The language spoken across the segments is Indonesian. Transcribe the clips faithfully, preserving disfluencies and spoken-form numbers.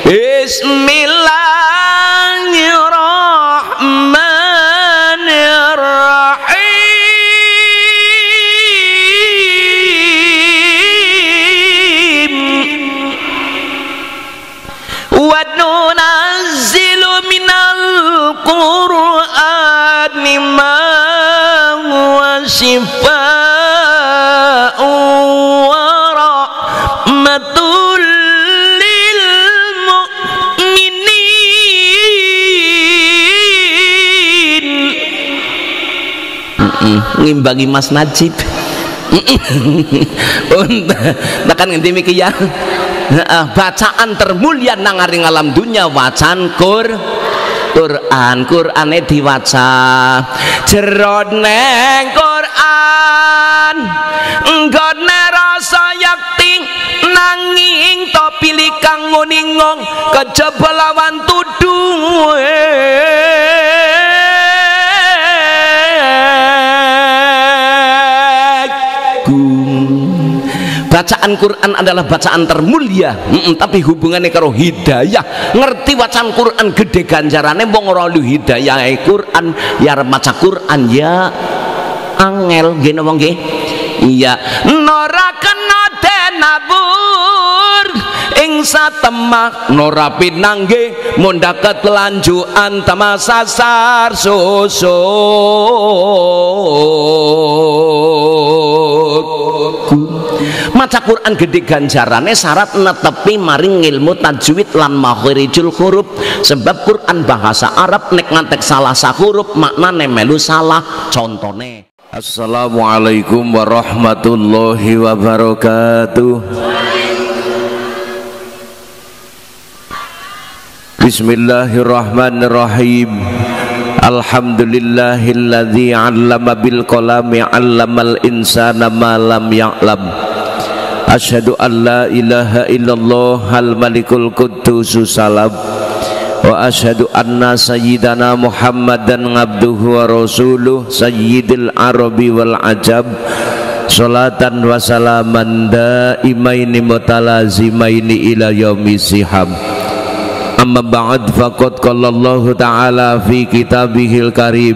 Bismillahirrahmanirrahim. Wa nunazzilu minal Qur'ani ma huwa shifaa'un wa rahmatul lil mu'minin. Ngimbangi Mas Najib. Tekan ngendi miki ya. Bacaan termulia nang aring alam dunya wacan Qur Quran. Qurane diwaca jroning Quran nggone rasa yakti nanging to pilih kang nguningong kejaba lawan tudung. Bacaan Quran adalah bacaan termulia, mm -mm, tapi hubungannya karo hidayah. Ngerti bacaan Quran gede ganjarane, wong ora lu hidayah Quran ya maca Quran ya angel nggih napa nggih? Iya, nora kena denabur ing satemah nora pinangge mundhaket lanjukan tamasasar susuk. Maca Quran gede ganjarane syarat netepi maring ilmu tajwid lan makharijul huruf. Sebab Quran bahasa Arab nek ngantek salah sahuruf maknane melu salah. Contone Assalamualaikum warahmatullahi wabarakatuh. Bismillahirrahmanirrahim. Alhamdulillahilladzi 'allama bil qalami 'allamal insana ma lam ya'lam. Asyhadu an la ilaha illallah al malikul quddus salam wa asyhadu anna sayyidana Muhammadan abduhu wa rasuluh sayyidil arabi wal ajab. Salatan wa salaman daimaini mutalazimaini ila yaumis sihab. Amma ba'd faqad qala Allah ta'ala fi kitabihil karim.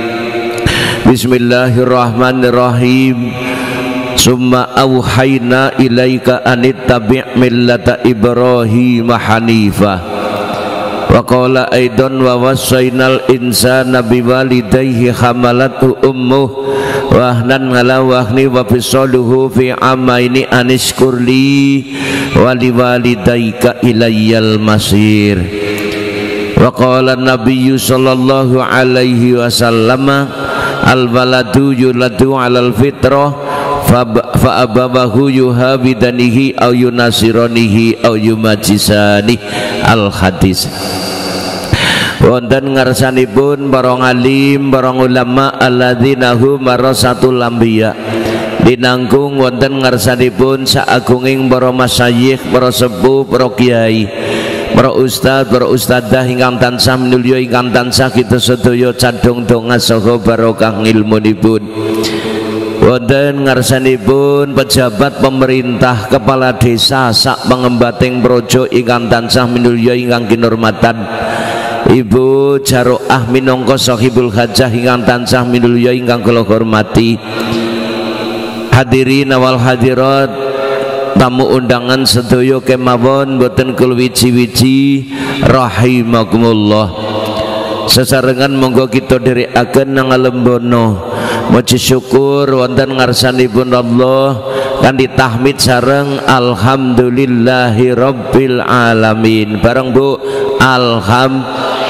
Bismillahirrahmanirrahim. Summa auhayna ilaika anittabi' millata Ibrahim hanifa. Wa qala aidan wa wassaynal insana biwalidayhi hamalathu ummuh wahnan ala wahni wa fisaluhu fi amaini anishkurli wa liwalidayka ilayyal masir. Wa qala nabiyyu sallallahu alaihi wasallam al waladu yuladu alal fitrah fa abawahu yuhabidanihi au yunasironihi au yumajisani. Al hadis. Wonten ngarsanipun para ngalim para ulama alladzina hum warasatul anbiya. Dinangkung wonten ngarsanipun saagunging para masyayikh, para sepuh, para kiai, para ustad, para ustadzah ingkang tansah minulya, ingkang tansah kita sedaya cadung donga saha barokah ngilmunipun. Wonten ngarsanipun pejabat pemerintah, kepala desa sak pengembating projo ingkang tansah minulya ingkang kinurmatan. Ibu Jaroah minangka sahibul hajah ingkang tansah minulya ingkang kula hormati. Hadirin wal hadirat, tamu undangan sedaya kemawon boten kula wiji-wiji rahimakumullah. Sesarengan monggo kita dherekaken nang alembono muji syukur wonten ngarsanipun Allah kanthi tahmid sareng alhamdulillahi rabbil alamin. Bareng Bu, alham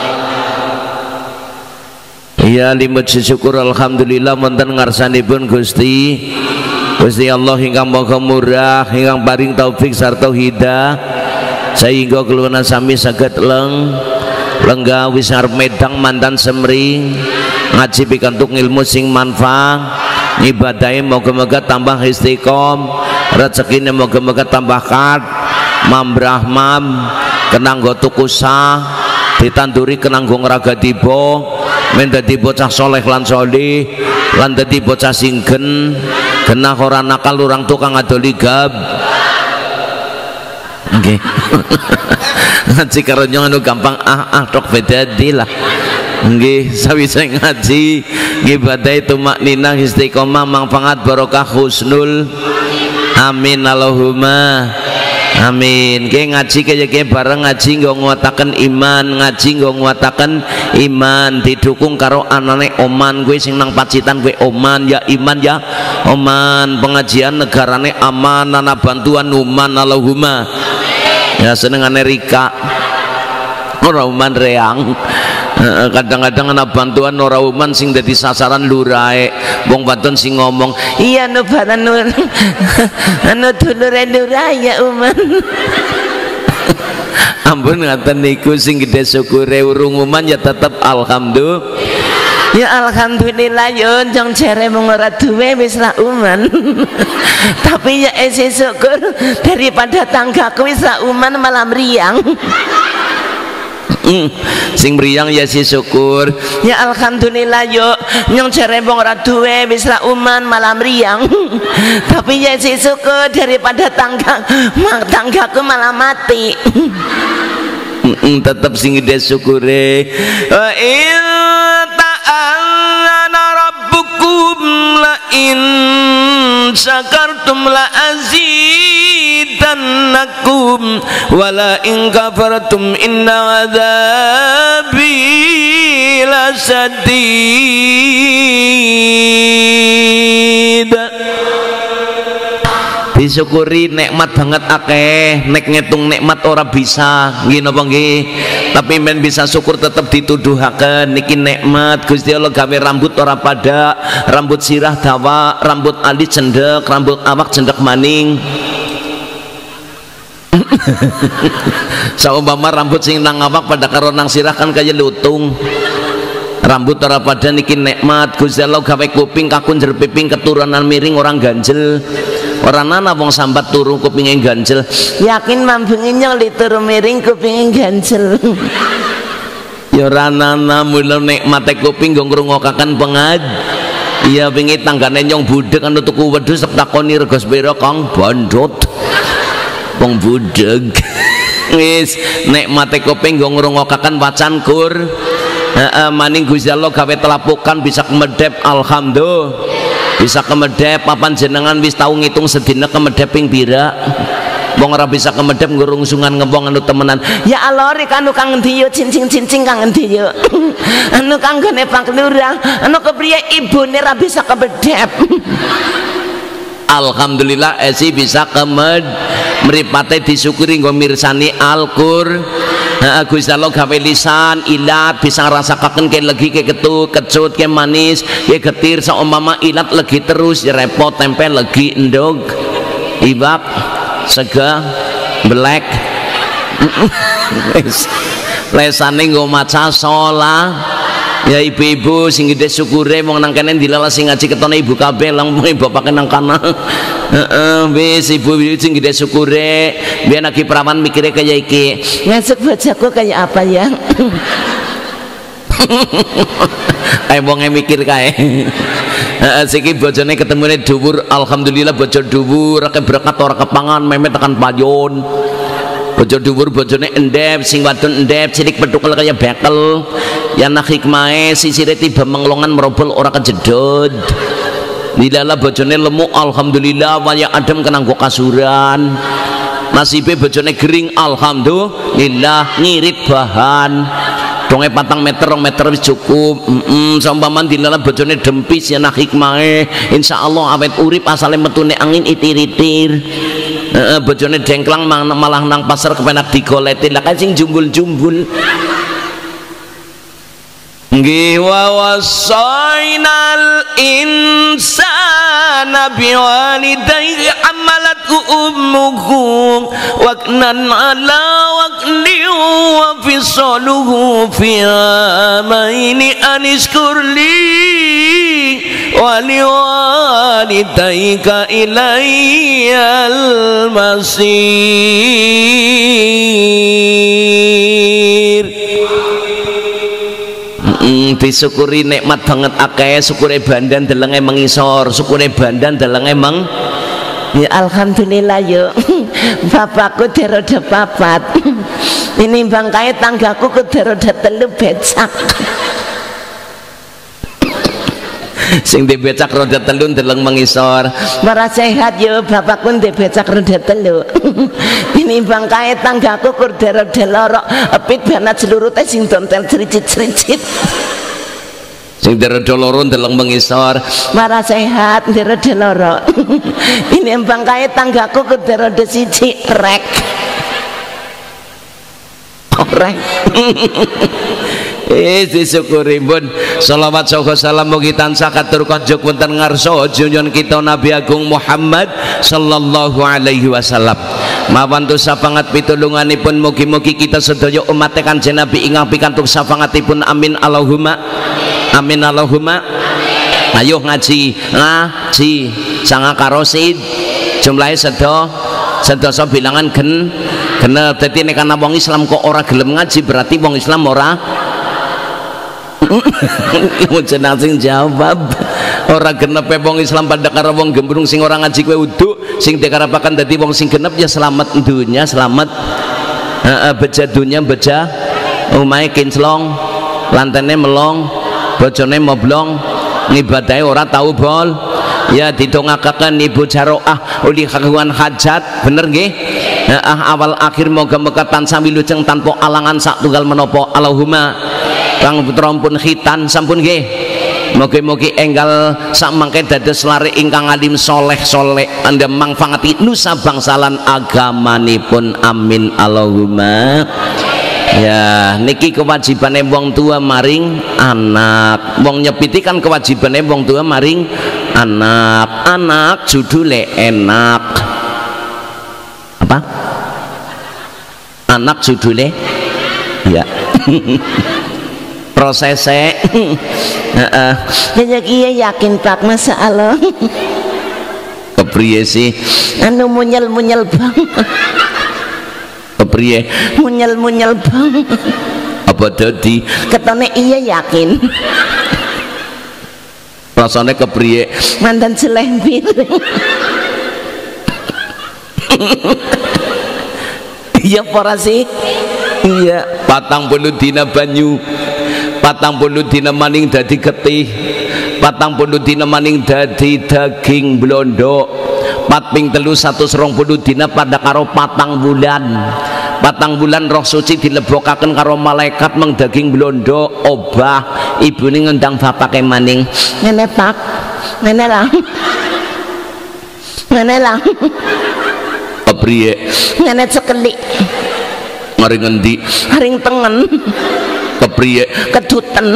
ya limuji syukur alhamdulillah wonten ngarsanipun Gusti Gusti Allah ingkang maha murah, ingkang paring taufik sarta hidayah sehingga keluarga sami saged leng lenggah wisar medang mantan semring ngaji pikantuk ilmu sing manfaat, ibadahnya moga-moga tambah istiqom, rezekine moga-moga tambah kat, mambrahmam, kenanggo tukusah, ditanduri kenanggo ngeraga tiba, mendadi bocah soleh lan solih, lan dadi bocah singgen, genah ora nakal urang tukang adoli gab. Nggih. Ngaji karo nyong anu gampang ah ah tok beda lah. Nggih, sawise ngaji nggih badhe tumakninah istiqomah mangpangat barokah husnul. Amin Allahumma amin. Nggih ngaji kaya bareng ngaji nggo nguataken iman, ngaji nggo nguataken iman didukung karo anane oman kuwi sing nang pacitan kuwi oman ya iman ya oman. Pengajian negarane aman, ana bantuan uman Allahumma. Ya senengane Rika ora uman reang. Kadang-kadang ana bantuan ora uman sing dadi sasaran lurae. Wong wadon sing ngomong, "Iya nu baran nu anu dulure lurah ya uman." Ampun ngaten niku sing gede syukure urung uman ya tetep alhamdulillah. Ya alhamdulillah yo jong jere mung ora duwe wis ra uman. Tapi ya isi syukur daripada tanggaku wis ra uman malah mriyang. Mm, sing mriyang ya si syukur. Ya alhamdulillah yo nyong jere mung ora duwe wis ra uman malah mriyang. Tapi ya si syukur daripada tangga tanggaku malah mati. Mm, tetep sing gede syukure. Wa in ta'ala rabbukum la in syakartum la azidannakum wa la in kafartum inna adzabi lasyadid. Disyukuri nikmat banget akeh, nek ngitung nikmat ora bisa nggih napa nggih, tapi men bisa syukur tetep dituduhaken niki nikmat Gusti Allah gawe rambut ora pada, rambut sirah dawa, rambut alit cendek, rambut awak cendek maning. Saumpama rambut sing nang awak pada karo nang sirah kan kaya lutung. Rambut ora pada niki nikmat Gusti Allah gawe kuping kakunjer piping keturunan miring orang ganjel. Orang nana wong sambat turu kupingnya ganjel. Yakin mambungin nyong li turu miring kupingnya ganjel. Ya orang nana mula nikmate kuping nggo ngrungokaken pengaj. Iya wingi tanggane nyong budek anu tuku wedhus takoni rego pira Kang bandot. Wong budek. Wis nikmate kuping nggo ngrungokaken wacan kur. Heeh maning Gusti Allah gawe telapukan bisa kemedep alhamdulillah. Bisa kemedep papan jenengan wis tau ngitung sedina kemedep ping pira. Wong ora bisa kemedep ngurungsungan ngewong anu temenan. Ya Allah rek anu kang endi yo cincing-cincing kang endi yo. Anu kang gone Pak Lurah, anu kepriye ibune ora bisa kemedep. Alhamdulillah esi bisa kemed mripate disyukuri nggo mirsani Al-Qur'an. Nah, Gusti Allah gawe lisan ilat bisa ngrasakaken ke legi ke ketut kecut ke manis ke getir saumpama ilat legi terus ya repot tempe legi endog ibak sega belek lesane nggo maca sholat. Ya ibu-ibu sing gede syukure wong nang kene dilalah sing ngaji ketone ibu kabeh langsung bapake nang kana. Heeh wis ibu sing gede syukure biyen lagi perawan mikire kaya iki ngasuk bojoku kaya apa ya. Kayak wonge mikir kae. Heeh siki bojone ketemune dhuwur alhamdulillah bojo dhuwur akeh berkat ora kepangan memet tekan payon. Bojo dhuwur bojone endep sing wadon endep cilik petukel kaya bekel yang nak hikmahe sisire tiba menglongan merobol ora kejedot. Dilala bojone lemu alhamdulillah waya adem kenanggo kasuran. Nasibe bojone gering alhamdulillah ngirit bahan. Donge patang meter rong meter wis cukup. Heeh mm saumpama dilala bojone dempis ya nak hikmahe insyaallah awet urip asale metune angin itir-itir. Heeh bojone dengklang malah nang pasar kepenak digoleti lah sing jumbul-jumbul. Nggih wa wasainal insana biwalidayhi amalat ummuhu waqnan ala waqni wa fisaluhu fi amaini anishkurli wa liwalidayka ilayyal masir. Mm, disyukuri nikmat banget akeh syukure bandan delenge mengisor syukure bandan delenge meng ya alhamdulillah yo bapakku deroda papat. Ini bangkai tanggaku ku deroda telu becak. Sing di becak roda telu ndeleng mengisor. Para sehat yo bapakku di becak roda telu. Ini bangkai tanggaku ku deroda lorok. Epit banget seluruh teh sing dontel cericit-cericit. Sing deroda loro ndeleng mengisor. Para sehat deroda loro. Ini bangkai tanggaku ku deroda siji rek. Rek. Eh disyukuri pun shalawat saha salam mugi tansah katur konjuk wonten ngarsa junjun kita Nabi Agung Muhammad sallallahu alaihi wasallam. Mawantu sapangat pitulunganipun mugi-mugi kita sedaya umat Kanjeng Nabi ingkang pikantuk sapangatipun amin Allahumma amin Allahumma. Ayo ngaji ngaji sanga karosid jumlahe sedo sedoso bilangan gen genep. Dadi nek ana wong Islam kok ora gelem ngaji berarti wong Islam ora mau jenang sing jawab ora genep wong Islam pada karo wong gembrung sing ora ngaji kowe uduk sing dikarapaken dadi wong sing genep ya selamat dunya selamat heeh beja dunya beja omahe kinclong lantene melong bojone moblong ngibadahe ora tau bol ya ditongakaken ibu jaroah uli kagungan hajat bener nggih heeh awal akhir moga-moga tansah wilujeng tanpa alangan sak tunggal menapa Allahumma. Kang putra pun khitan sampun nggih. Mugi-mugi enggal sak mangke dados lare ingkang alim soleh soleh anda mangfangati nusa bangsalan agamanipun amin Allahumma. Ya niki kewajibane wong tua maring anak. Wong nyepiti kan kewajibane wong tua maring anak. Anak judule enak. Apa? Anak judule ya. Prosesnya heeh ya kiye yakin Pak masa Allah kepriye sih anu munyel-munyel bang kepriye munyel-munyel bang apa dadi ketone iya yakin rasane kepriye mandan selembir iya para sih iya patang puluh dina banyu patang puluh dina maning dadi getih patang puluh dina maning dadi daging blondo pat ping telu satus rong puluh dina pada karo patang bulan patang bulan roh suci dilebokaken karo malaikat meng daging blondo obah ibune ngendang bapake maning ngene Pak ngene lah ngene lah kepriye ngene cekelik maring ngendi haring tengen kepriye keduten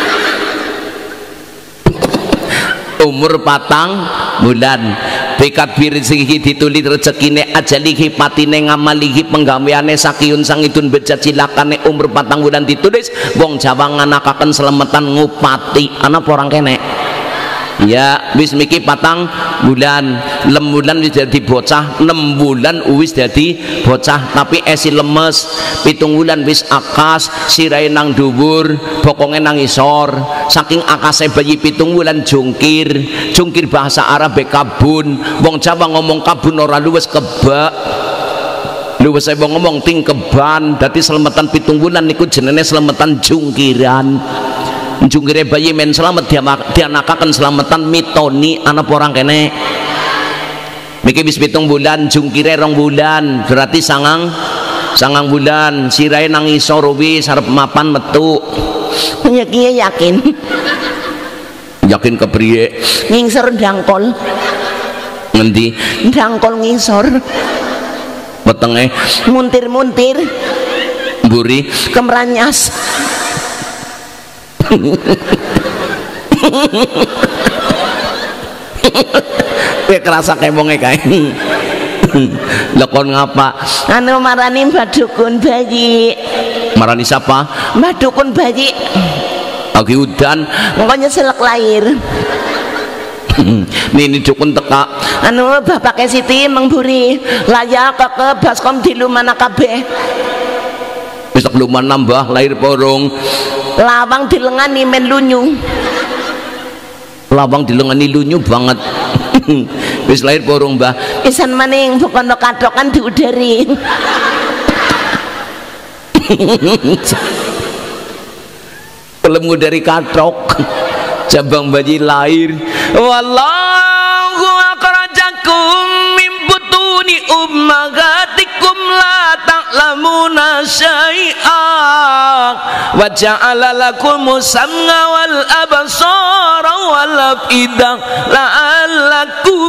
umur patang bulan bekat bir sing dituli rezekine ajalihi patine ngamalihi penggaweane sakiyun sangidun beja cilakane umur patang bulan ditulis wong Jawa nganakaken selemetan ngupati ana apa orang kene ya wis miki patang bulan lem bulan wis dadi bocah enam bulan wis dadi bocah tapi esi lemes pitung bulan wis akas sirahe nang dhuwur bokonge nang isor saking akase bayi pitung bulan jungkir jungkir bahasa Arab kabun wong Jawa ngomong kabun ora luwes kebak luwes wong ngomong tingkeban dadi selemetan pitung bulan niku jenenge selemetan jungkiran jungkire bayi men selamat dianakaken selamatan mitoni anak orang kene miki wis pitung bulan jungkire rong bulan berarti sangang sangang bulan sirahe nang isor wis arep mapan metu ya kiye yakin yakin kepriye ngingsor ndangkol ngendi ndangkol ngingsor wetenge muntir-muntir mburi kemranyas kowe kerasa kemonge kae lekon ngapa anu marani Mbak Dukun bayi marani siapa Mbak Dukun bayi lagi udan pokoknya selek lahir ini dukun teka anu bapaknya Siti mengburi layak ke baskom di lumana kabeh besok luman nambah lahir porong lawang dilengani men lunyu lawang dilengani lunyu banget Wis lahir porong Mbah? Pisan maning bukan katokan diudari. Pelemu dari katok. Cabang bayi lahir. Wallahu akhrajakum min butuni ummahatikum la ta'lamuna syai'an wa ja'ala lakumus sam'a wal absara wal afidah la'allakum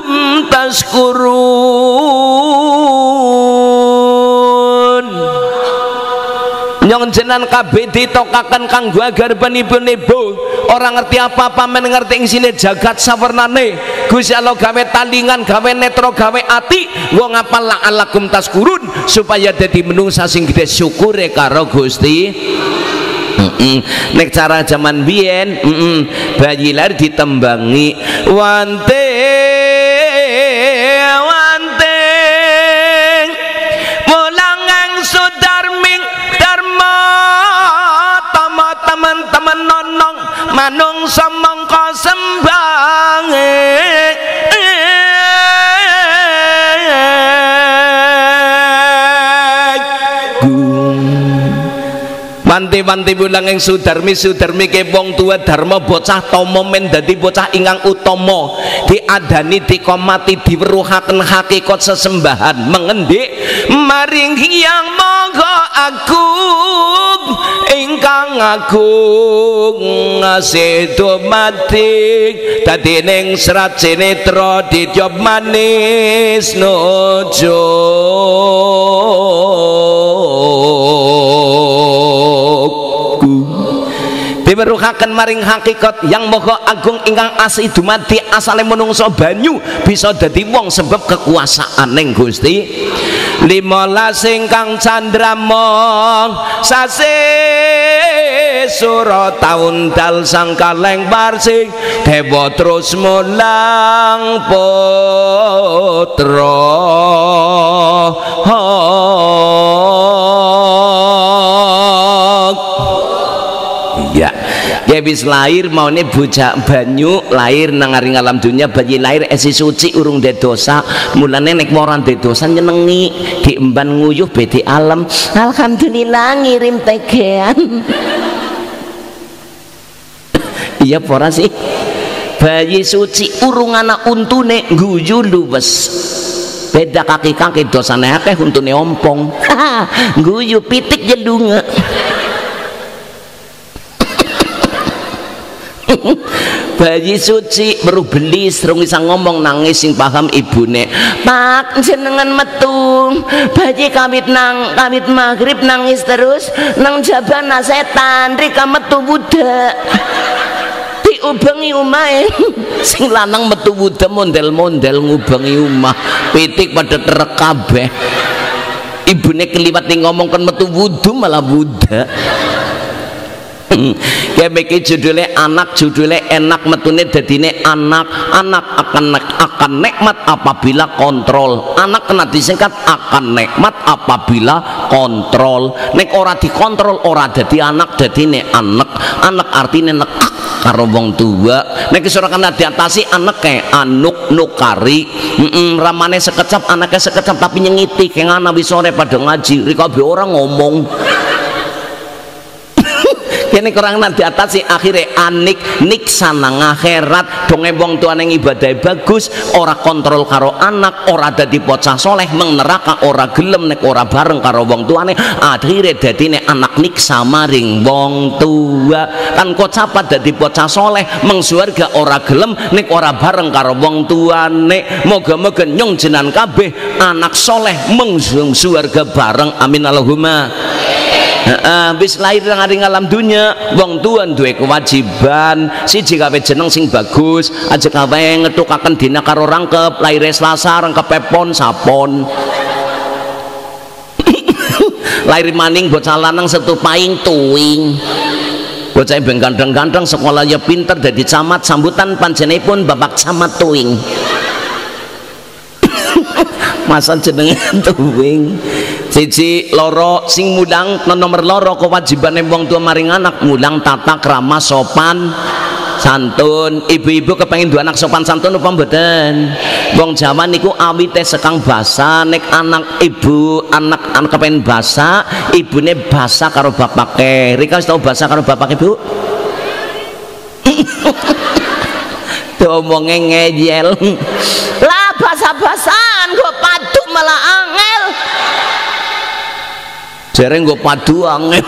tashkurun. Nyong jenan kabeh ditokaken kanggo agaripun ibu orang ngerti apa-apa men ngerti ing sine jagat sawernane. Gusti Allah gawe talingan, gawe netra, gawe ati, nggo ngapal la'allakum tashkurun supaya dadi menungsa sing gedhe syukure karo Gusti. Mm-mm. Nek cara zaman biyen mm-mm. bayi lahir ditembangi wante wante mulangang sudarming dharma tama teman-teman nonong manungsa mangka sembange wanti-wanti bulang yang sudarmi sudarmi ke wong tua dharma bocah tomo men dadi bocah ingang utomo diadani dikomati diweruhaken hakikat sesembahan mengendik maring yang monggo agung ingkang agung ngasih dumating dadi ning serat sinetro dijob manis nojo diweruhaken maring hakikat yang moga agung ingkang asih dumadi asale menungso banyu bisa dadi wong sebab kekuasaaning Gusti. Limolas ingkang candramong sasi sura taun dal sang kaleng barsing dewa terus mulang putra ya ya wis lahir maune bocah banyu lahir nang ngaring alam dunya bayi lahir esi suci urung de dosa mulane nek moran de dosa nyenengi diemban nguyuh bedi alam alhamdulillah ngirim tegean. Iya pora sih bayi suci urung ana untune guyu luwes beda kaki-kaki dosane akeh untune ompong guyu pitik jelunge. Bayi suci baru beli serung bisa ngomong nangis sing paham ibune Pak jenengan metu bayi kawit nang kawit maghrib nangis terus nang jabana setan rika metu budak diubengi umahe sing lanang metu budak mondel-mondel ngubengi umah pitik pada terek kabeh ibune keliwat ning ngomong kan metu wudu malah budak. Ya beki judulnya anak judulnya enak metune dadine anak anak akan akan nikmat apabila kontrol anak kena disingkat akan nikmat apabila kontrol nek ora dikontrol ora dadi anak dadine anak anak artine nek karo wong tua nek iso ora kena diatasi anak kayak anuk nukari mm -mm, ramane sekecap anaknya sekecap tapi nyengiti kayak ana wis sore pada ngaji rikabe orang ngomong kene kurang nanti atasi akhirnya anik niksa nang akhirat donge wong tuane ibadah bagus ora kontrol karo anak ora dadi bocah soleh meng neraka ora gelem nek ora bareng karo wong tuane akhirnya dadine anak niksa maring wong tua kan kocapat dadi bocah soleh meng surga ora gelem nek ora bareng karo wong tuane moga-moga nyong jenan kabeh anak soleh meng surga bareng amin Allahumma. Habis lahir nang alam dunya wong tua duwe kewajiban siji gawe jeneng sing bagus aja gawe ngetukaken dina karo rangkep lahir Selasa rangkep pepon sapon lahir maning bocah lanang setupaing tuwing bocah ben gandeng-gandeng sekolah ya pinter dadi camat sambutan panjenenganipun Bapak Camat Tuwing masa jenenge tuwing siji loro sing mulang nomor loro kewajibane wong tua maring anak mulang tata krama sopan santun. Ibu-ibu kepengin dua anak sopan santun apa mboten? Wong Jawa niku awite sekang basa, nek anak ibu anak anak kepengin basa, ibune basa karo bapake. Rika wis tau basa karo bapake, Bu? Domonge ngeyel. Lah basa-basan kok padu malah angel. Jare nggo padu angel.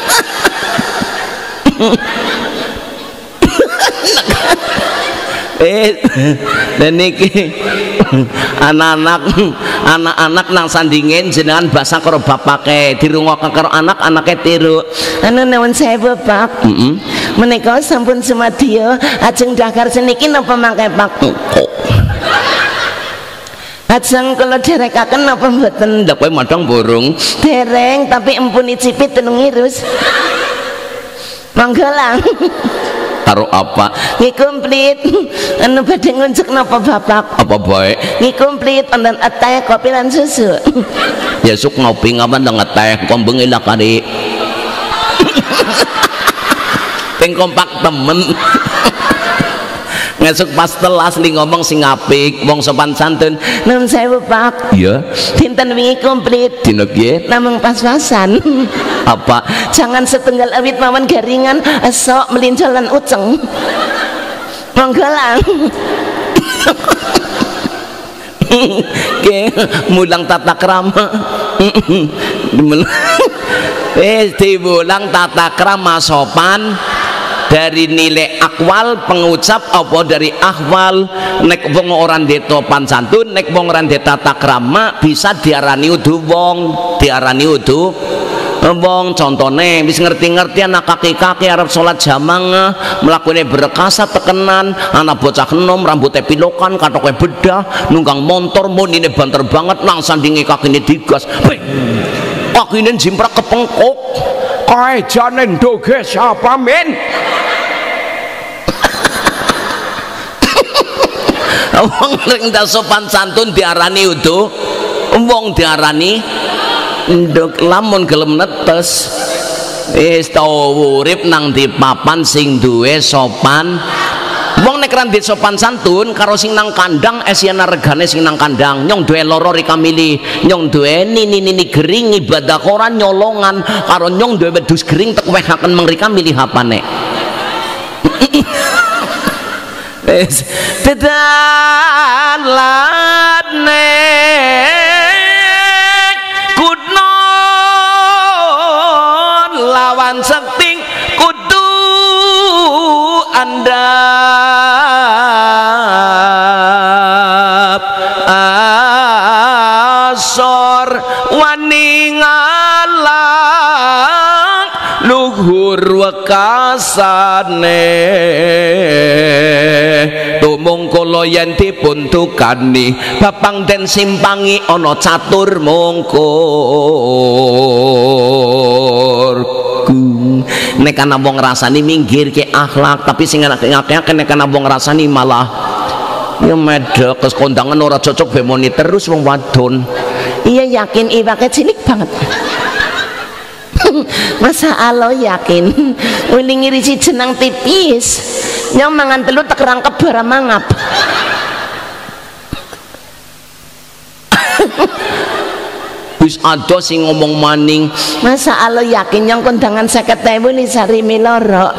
Eh, dan niki anak-anak anak-anak nang sandingin jenengan basa karo bapake, dirungokke karo anak anake tiru. Anu nuwun sewu Pak. Heeh. Mm -mm. Menika sampun semadya ajeng dakar seniki napa mangke Pak? Ajeng kula derekaken napa mboten? Ndak kowe madang burung. Dereng tapi empun icipit telung irus. Mangga lang. Karo apa? Nggih komplit. Anu badhe ngunjuk napa Bapak? Apa bae? Nggih komplit wonten teh kopi lan susu. Ya suk ngopi ngawan nang teh kombeng ila kari. Ping kompak temen. Ngesuk pas telas li ngomong sing apik, wong sopan santun. Nuwun sewu Pak. Iya. Dinten wingi komplit. Dina piye? Namung pas-pasan. Apa? Jangan setunggal awit mawon garingan, esok melinjol lan uceng. Monggo lang. Ke mulang tata krama. Eh diulang tata krama sopan dari nilai akwal pengucap apa dari ahwal. Nek wong ora ndek sopan santun, nek wong ora ndek tata krama bisa diarani udu wong, diarani udu wong. Contone wis ngerti-ngerti anak kaki-kaki arep salat jamaah mlakune berkasa tekenan, anak bocah enom rambutnya pilokan katoke bedah nunggang motor monine banter banget nang sandinge kakine digas. Kakine jimprak kepengkok. Kae jane ndoge sapa men? Wong ning sopan santun diarani udu, wong diarani nduk. Lamun gelem netes wis tau urip nang di papan sing duwe sopan. Wong nek randit sopan santun karo sing nang kandang esiana regane sing nang kandang. Nyong duwe loro rika milih, nyong duwe nini-nini gering ibadah koran nyolongan karo nyong duwe wedhus gering tek wehaken mengrika milih apane. Wis dedalane kudnon lawan sekting kudu andap asor wani ngalang luhur wekasane tumung kala yen dipun tukani bapang den simpangi ana catur mungkur. Nek ana wong rasani minggir ke akhlak, tapi sing akeh-akeh nek ana wong rasani malah ya medhek kes kondangan ora cocok bemoni terus wong wadon. Iya yakin iwake cilik banget. Masa Allah yakin wili ngirisi jenang tipis nyong mangan telu tek rangkep bara mangap. Wis ada sing ngomong maning, masa Allah yakin nyong kondangan seket ewu ni sari miloro.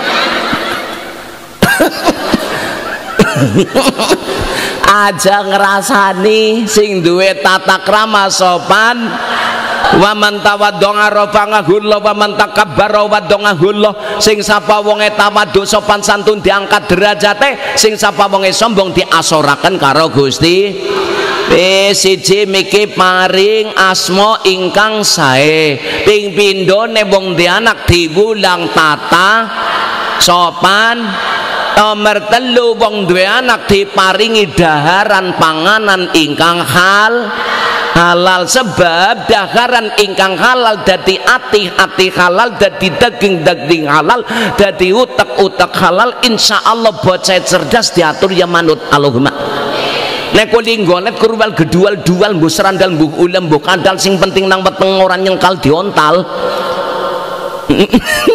Aja ngrasani sing duwe tata krama sopan. Wa man tawaddo'a rafa'ahu Allah wa man takabbara waddo'ahu Allah. Sing sapa wonge tawadhu sopan santun diangkat derajate, sing sapa wonge sombong diasoraken karo Gusti. Eh siji miki paring asma ingkang sae, ping pindho ne wong di anak diwulang tata sopan. Nomor telu wong duwe anak diparingi daharan panganan ingkang hal halal, sebab daharan ingkang halal dadi ati-ati halal, dadi daging-daging halal, dadi utek-utek halal. Insya Allah bocah cerdas diatur ya manut. Allahumma nek kuli nggolet kurwal gedual-dual mbuh serandal mbuh ulem mbuh kandal, sing penting nang weteng ora nyengkal diontal.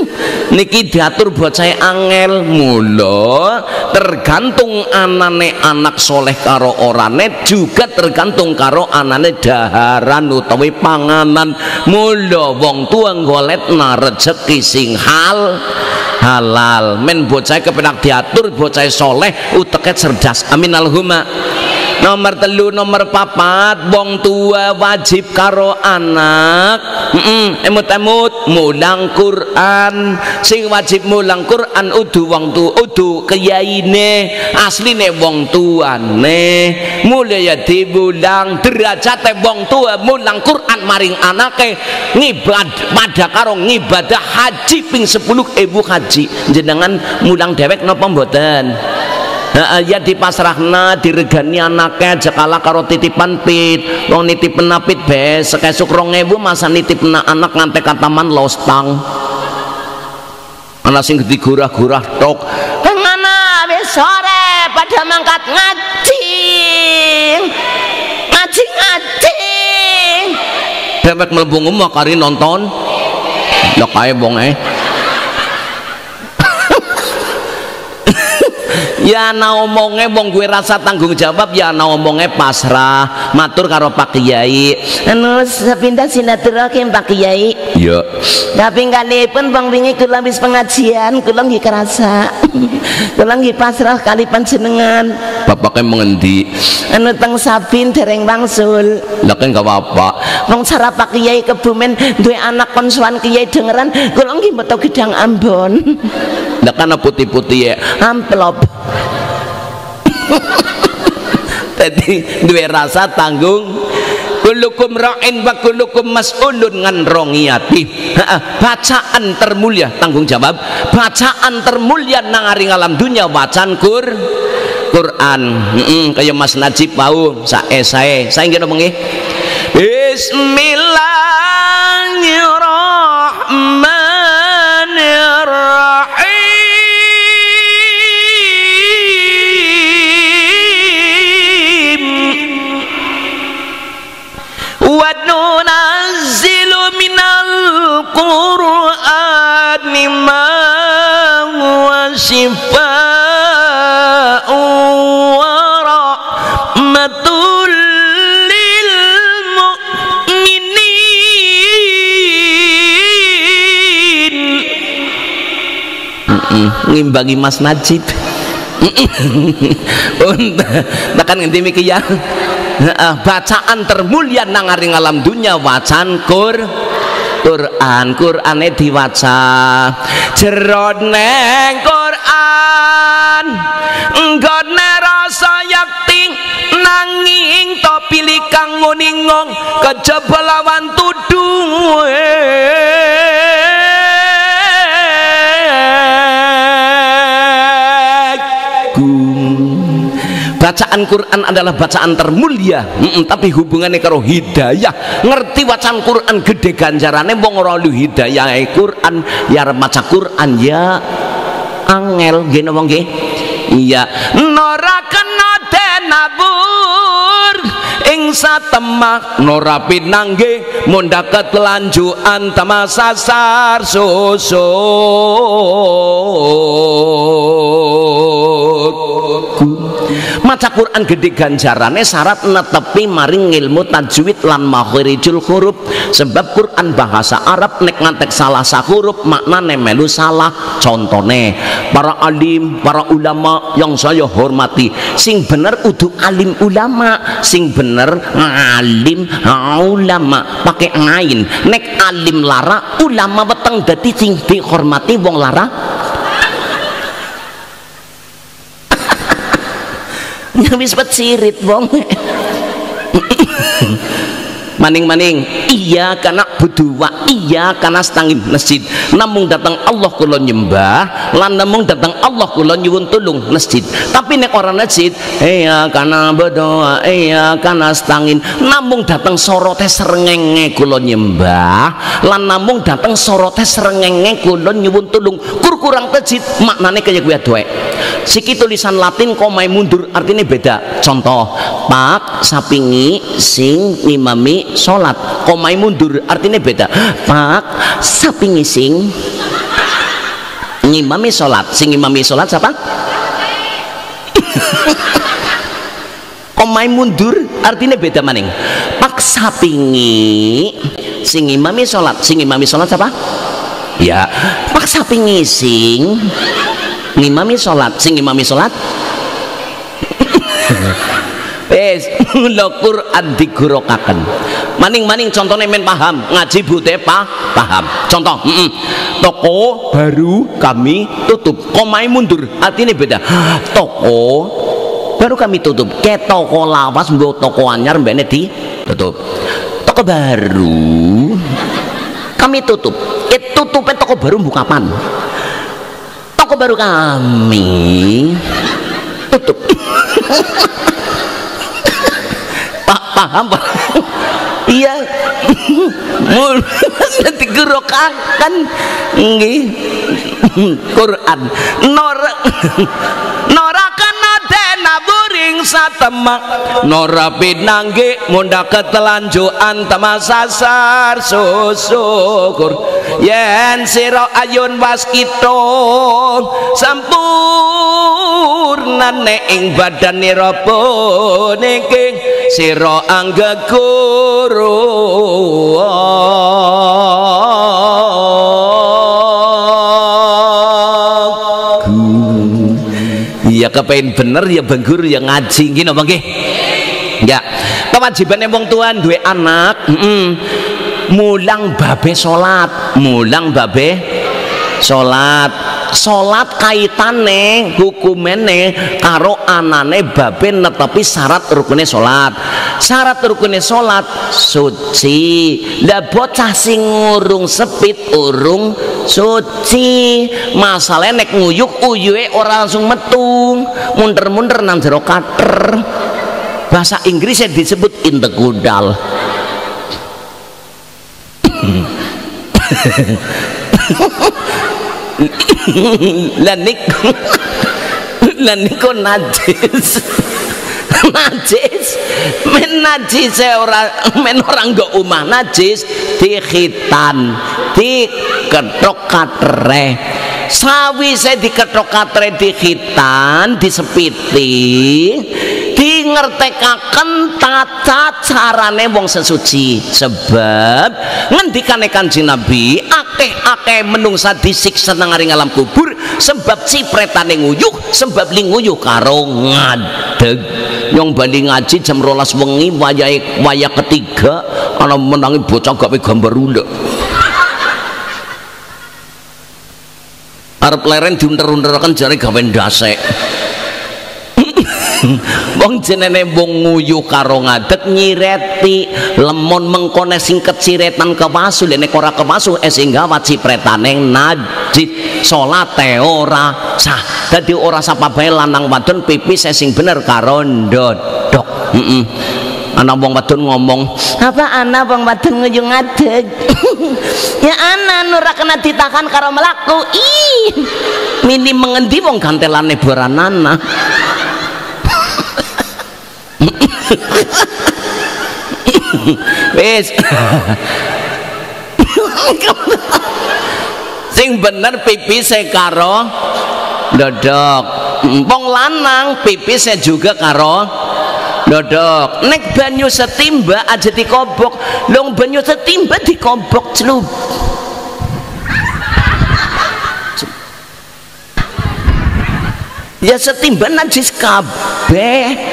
niki diatur bocah angel mula tergantung anane anak soleh karo orane juga tergantung karo anane daharan utawi panganan mula wong tua golekna rezeki sing hal halal men bocah kepenak diatur bocah soleh uteke cerdas amin alhumma. Nomor telu nomor papat wong tua wajib karo anak emut-emut mulang Quran sing wajib mulang Quran udu wong tu udu kiyaine asline wong tuane mulya dimulang derajate wong tua mulang Quran maring anake ngibad pada karo ngibadah haji ping sepuluh ribu haji jenengan mulang dewek napa mboten? Nah, ya dipasrahna diregani anaknya aja kalah karo titipan pit wong nitipen pit besok esuk rong ewu masa nitipen anak ngantek kataman lostang anak sing digurah-gurah tok kemana wis sore pada mangkat ngaji ngaji ngaji dewek mlebu omah kari nonton lho kae wong eh ya ana omonge wong gue rasa tanggung jawab ya ana omonge pasrah matur karo Pak Kiai anu sepindah silaturahim Pak Kiai iya tapi kalipun wong wingi kula wis pengajian kula nggih kerasa kula nggih pasrah kali panjenengan bapake mengendi anu teng Sabin dereng wangsul lha kan gak apa-apa wong cara Pak Kiai kebumen duwe anak kon sowan Kiai dengeran kula nggih metu gedang Ambon lha kan putih-putih ya amplop jadi duwe rasa tanggung kulukum ra'in wa kulukum mas'ulun ngan rongiyati bacaan termulia tanggung jawab bacaan termulia nang aring alam dunia wacan kur Quran mm -mm, kaya Mas Najib mau sae sae sae nggih napa nggih Bismillahirrahmanirrahim wa nunazzilu minal qur'ani ma huwa shifaa'un wa rahmatul lil mu'minin ngimbangi Mas Najib tekan ngendi miki ya bacaan termulia nang aring alam dunia wacan kur Quran Qurane diwaca jerone Quran nggone rasa yakti nanging to pilih kang nguningong kejaba lawan tuduh bacaan Quran adalah bacaan termulia mm -mm, tapi hubungannya karo hidayah ngerti bacaan Quran gede ganjarane wong ora lu hidayah Quran ya maca Quran ya angel nggih napa nggih iya nora kena denabur ing satemah nora pinangge munda ketelanjuan tamasasar susuk maca Quran gede ganjarane syarat netepi maring ilmu tajwid lan makharijul huruf sebab Quran bahasa Arab nek ngantek salah sak huruf maknane melu salah contone para alim para ulama yang saya hormati sing bener udu alim ulama sing bener alim ulama pakai ngain nek alim lara ulama weteng dadi sing dihormati wong lara wis pecirit wong maning-maning iya karena buduwa iya karena setangin masjid namung datang Allah kula nyembah lan namung datang Allah kula nyuwun tulung masjid tapi nek orang masjid iya karena berdoa iya karena setangin namung datang sorote serengenge kula nyembah lan namung datang sorote serengenge kula nyuwun tulung kur kurang masjid maknane kaya kuwi doek siki tulisan Latin komai mundur artinya beda contoh pak sapingi sing ngimami sholat komai mundur artinya beda pak sapingi sing ngimami sholat. Sing ngimami sholat siapa? Omahe mundur artinya beda maning. Paksa pingi sing ngimami sholat. Sing ngimami sholat siapa? Ya, paksa pingi sing ngimami sholat. Sing ngimami sholat wes lho Quran digurokaken. Maning-maning contohnya men paham, ngaji bute pa, paham. Contoh, mm -mm. toko baru kami tutup, komai mundur, artinya beda. Toko baru kami tutup, kayak toko lawas mbok toko anyar mbene di tutup. Toko baru kami tutup. Eh tutupnya toko baru buka kapan? Toko baru kami tutup. Pak paham Pak? Iya. Mul digurokaken nggih. Quran nora nora kana denaburing satemak nora pinangge munda ketelanjuan tamasasar susukur yen sira ayun waskito sampurnane ing badanira puniki sira anggeguru ya kepengen bener ya bang guru yang ngaji gini apa nggih? Ya kewajibannya wong tua duwe anak mm -mm. mulang babe salat mulang babe salat salat kaitane hukumene karo anane babe netepi syarat rukune salat syarat rukune salat suci lah bocah sing urung sepit urung suci masalahnya nek nguyuk uyuhe ora langsung metung munter-munter nang jero kater bahasa Inggrisnya disebut in the gudal. Lanik lanik najis najis men najis ora men orang nggo omah najis dikhitan diketok katere sawise diketok katere dikhitan disepiti di ngertekaken tata carane wong sesuci sebab ngendikane Kanjeng Nabi akeh-akeh menungsa disiksa nang alam kubur sebab cipretane nguyuh sebab li nguyuh karo ngadeg nyong bali ngaji jam rolas wengi wayahe wayah ketiga ana menangi bocah gawe gambar undek arep leren diunter-unterken jare gawe ndasek wong jenenge wong nguyuh karo ngadeg nyireti lemon mengkone sing keciretan kewasu nek ora kewasu es enggak wacipretane najis salate ora sah dadi ora sapa bae lanang wadon pipis sing bener karo ndodok heeh ana wong wadon ngomong apa ana wong wadon nguyuh ngadeg ya ana ora kena ditahan karo melaku ih mini mengendi wong gantelane boranana wis sing bener pipise karo ndodok wong lanang pipise juga karo ndodok nek banyu setimba aja dikobok lho banyu setimba dikobok celup ya setimba najis kabeh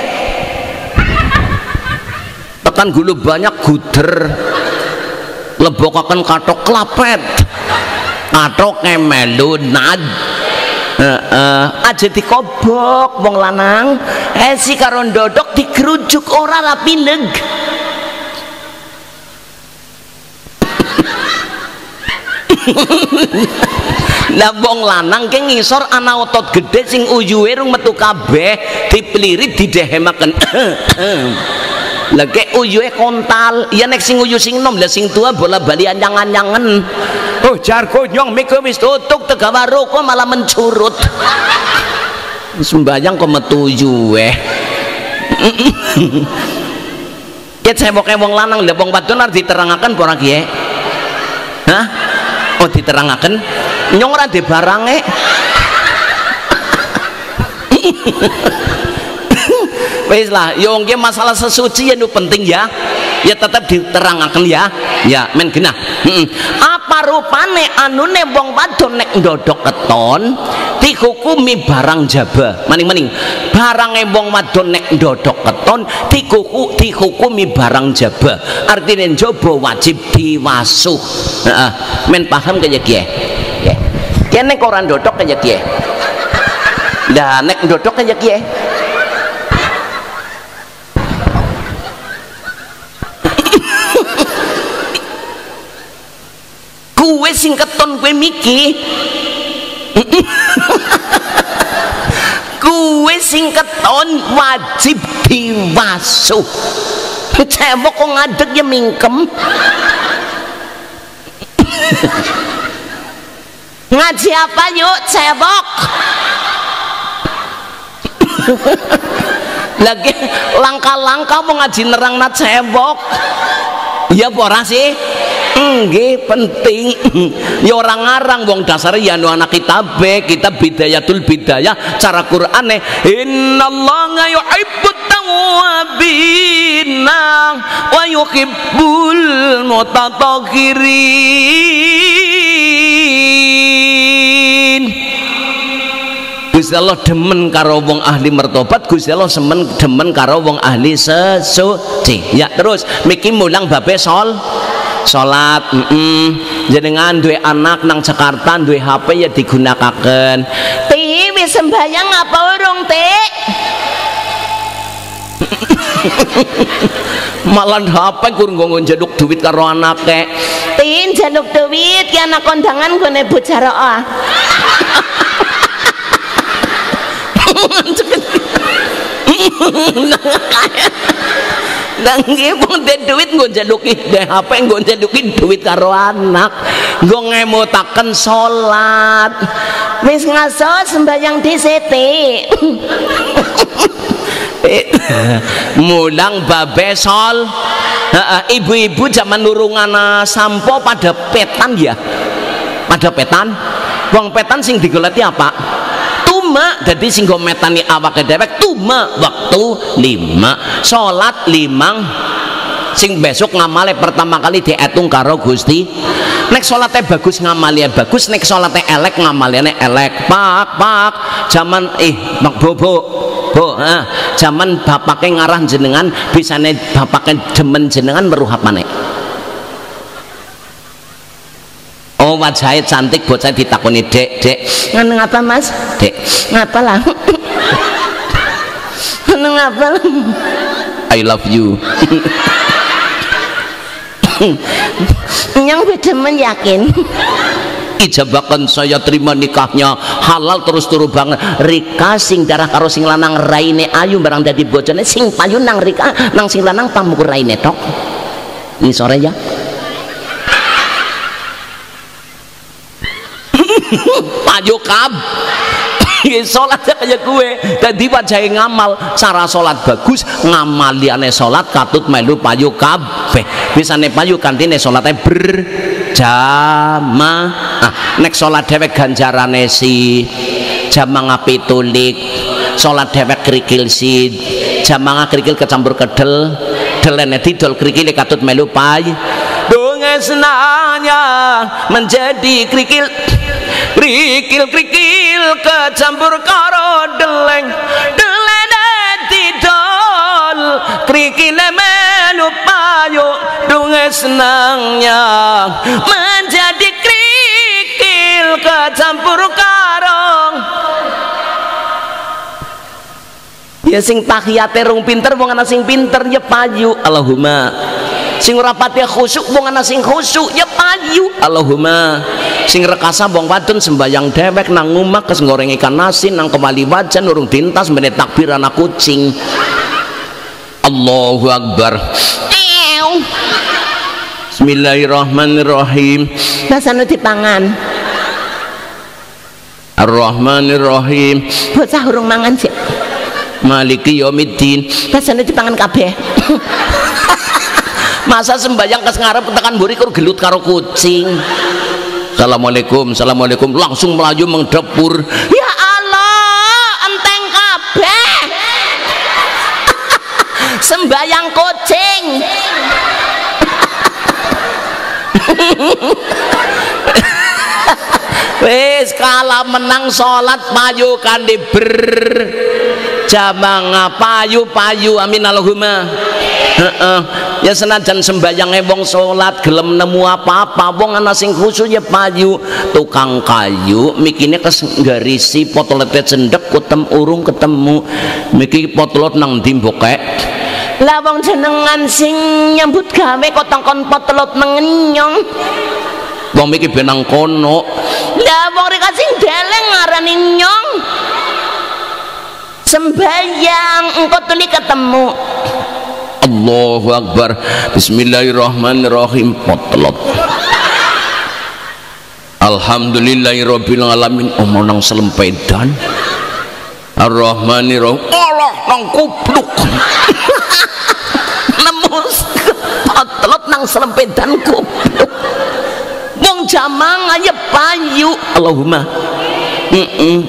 tekan gulu banyak guder lebokaken katok klapet katok kemelun nad heeh aja dikobok wong lanang eh si karo ndodok dikerujuk ora rapi leg lah wong lanang ke ngisor ana otot gede sing uyuhe rung metu kabeh dipelirit didehemaken lagi uyuhe kontal ya nek sing uyu sing nom lah sing tua bola bali anyang-anyangen oh jarko nyong miko wis tutuk tegawa roko malah mencurut sembayang kok metu uyuhe ya ceweke wong lanang lha wong wadon arep diterangaken ora kiye hah Oh diterangaken nyong ora di barange. Wis lah, yo nggih masalah sesuci ya nu penting ya. Ya tetap diterangkan ya. Ya men genah. Heeh. Apa rupane anune wong wadon nek ndodok keton dihukumi barang jaba. Maning-maning. Barange wong wadon nek ndodok keton dikuku dihukumi barang jaba. Artine njaba wajib diwasuh. Heeh. Men paham kaya kiye. Nggih. Kene kok ora ndodok kaya kiye. Lah nek ndodok kaya kiye. Kuwe sing keton kuwe miki. Kuwe sing keton wajib diwasuh. Cewek kok ngadeg ya mingkem. Ngaji apa yuk cebok? Lagi langkah-langkah mau ngaji nerang na cebok. Ya ora sih? Nggih penting. Ya orang ngarang wong dasar ya anu anak kitabe, kitab Bidayatul Bidayah cara Qur'ane innallaha yuhibbut tawwabin wa yuhibbul mutatahhirin. Gusti Allah demen karo wong ahli mertobat, Gusti Allah semen demen karo wong ahli sesuci. Ya terus miki mulang babe sol salat, mm -mm. Jenengan duwe anak nang Jakarta duwe H P ya digunakaken. Ti wis sembayang apa urung, Ti? Malah H P kurang nggo njaluk duit karo anake. Ti njaluk duit ki anak kondangan gone bojaroah. Nang nggih wong duit nggo njaluki H P nggo njaluki duit karo anak, nggo ngemutaken salat. Wis ngaso sembayang dhisik. Mulang babe sol. Ibu-ibu zaman nurungan sampo pada petan ya. Pada petan. Wong petan sing digoleti apa? Tuma, jadi sing metani awake dewek tuma waktu lima salat limang sing besok ngamale pertama kali diitung karo Gusti. Nek salate bagus ngamale bagus, nek salate elek ngamalene elek. Pak pak zaman eh mak bobo bo ah zaman bapake ngarah jenengan bisane bapake demen jenengan weruh apane. Oh wajahnya cantik bocah ditakoni dek dek ngene ngapa mas dek ngapa lah ngene ngapa lah I love you yang bedemen yakin ijabakan saya terima nikahnya halal terus turu banget Rika sing darah karo sing lanang raine ayu barang dadi bojone sing payu nang Rika nang sing lanang pamuku raine tok ini sore ya. Payo kab sholatnya kayak gue jadi wajahnya ngamal cara sholat bagus ngamaliane sholat katut melu payo kab bisane payo kantine sholatnya berjamaah. Nah, nek sholat dewek ganjarane si jamaah pitulik sholat dewek kerikil si jamaah kerikil kecampur kedel delene didol kerikil katut melu payo donge senanya menjadi kerikil krikil-krikil kecampur karo deleng delene didol krikile melu payo dunge senangnya menjadi krikil kecampur karo ya sing tahiyate rung pinter wong ana sing pinter ya payu Allahumma sing ora pati khusyuk wong ana sing khusyuk ya payu Allahumma sing rekasa wong wadon sembayang dewek nang omah kes goreng ikan nasi nang kembali wajan urung dintas menit takbir anak kucing Allahu Akbar. Bismillahirrahmanirrahim. Basane dipangan Ar-Rahmanirrahim. Bocah urung mangan sih. Maliki yaumiddin. Basane dipangan kabeh. Masa sembayang kes ngarep tekan mburi kur gelut karo kucing. Assalamualaikum, assalamualaikum, langsung melaju mengdepur. Ya Allah, enteng kabeh. Sembayang kucing. Wis kalah menang salat payu kandi ber jamaah payu-payu amin Allahumma. Heeh. Ya senajan sembayange wong salat gelem nemu apa-apa wong ana sing khusyuk ya payu. Tukang kayu mikine kes garisi potolete cendek kutem urung ketemu. Miki potolot nang ndi mbokek? Lah wong jenengan sing nyambut gawe kok tongkon potolot mengenyong. Wong miki benang kono. Lah wong rek sing deleng ngarani nyong. Sembayang engko tuli ketemu. Allahu Akbar. Bismillahirrahmanirrahim. Potlot. Alhamdulillahirabbil alamin. Omong nang selempedan. Ar-Rahmanirrahim. Allah nang kubluk. Nemu potlot nang selempedan kubluk. Wong jamaah ya payu. Allahumma. Heeh.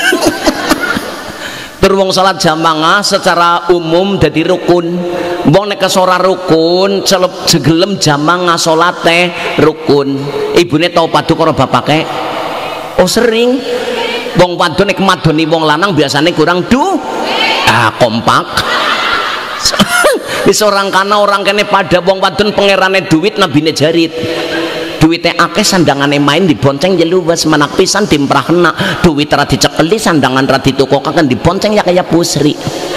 Terwong salat jamaah secara umum dadi rukun. Wong nek ora rukun, celep jegelem jamaah salate rukun. Ibune tau padu karo bapake? Oh sering. Wong wadon nek madoni wong lanang biasanya kurang du. Ah kompak. Wis orang kana orang kene pada wong wadon pangerane duit nabine jarit. Duitnya akeh sandangane main dibonceng ya luwes menak pisan dimprah kena duit ra dicekeli sandangan ra ditukokaken dibonceng ya kaya pusri.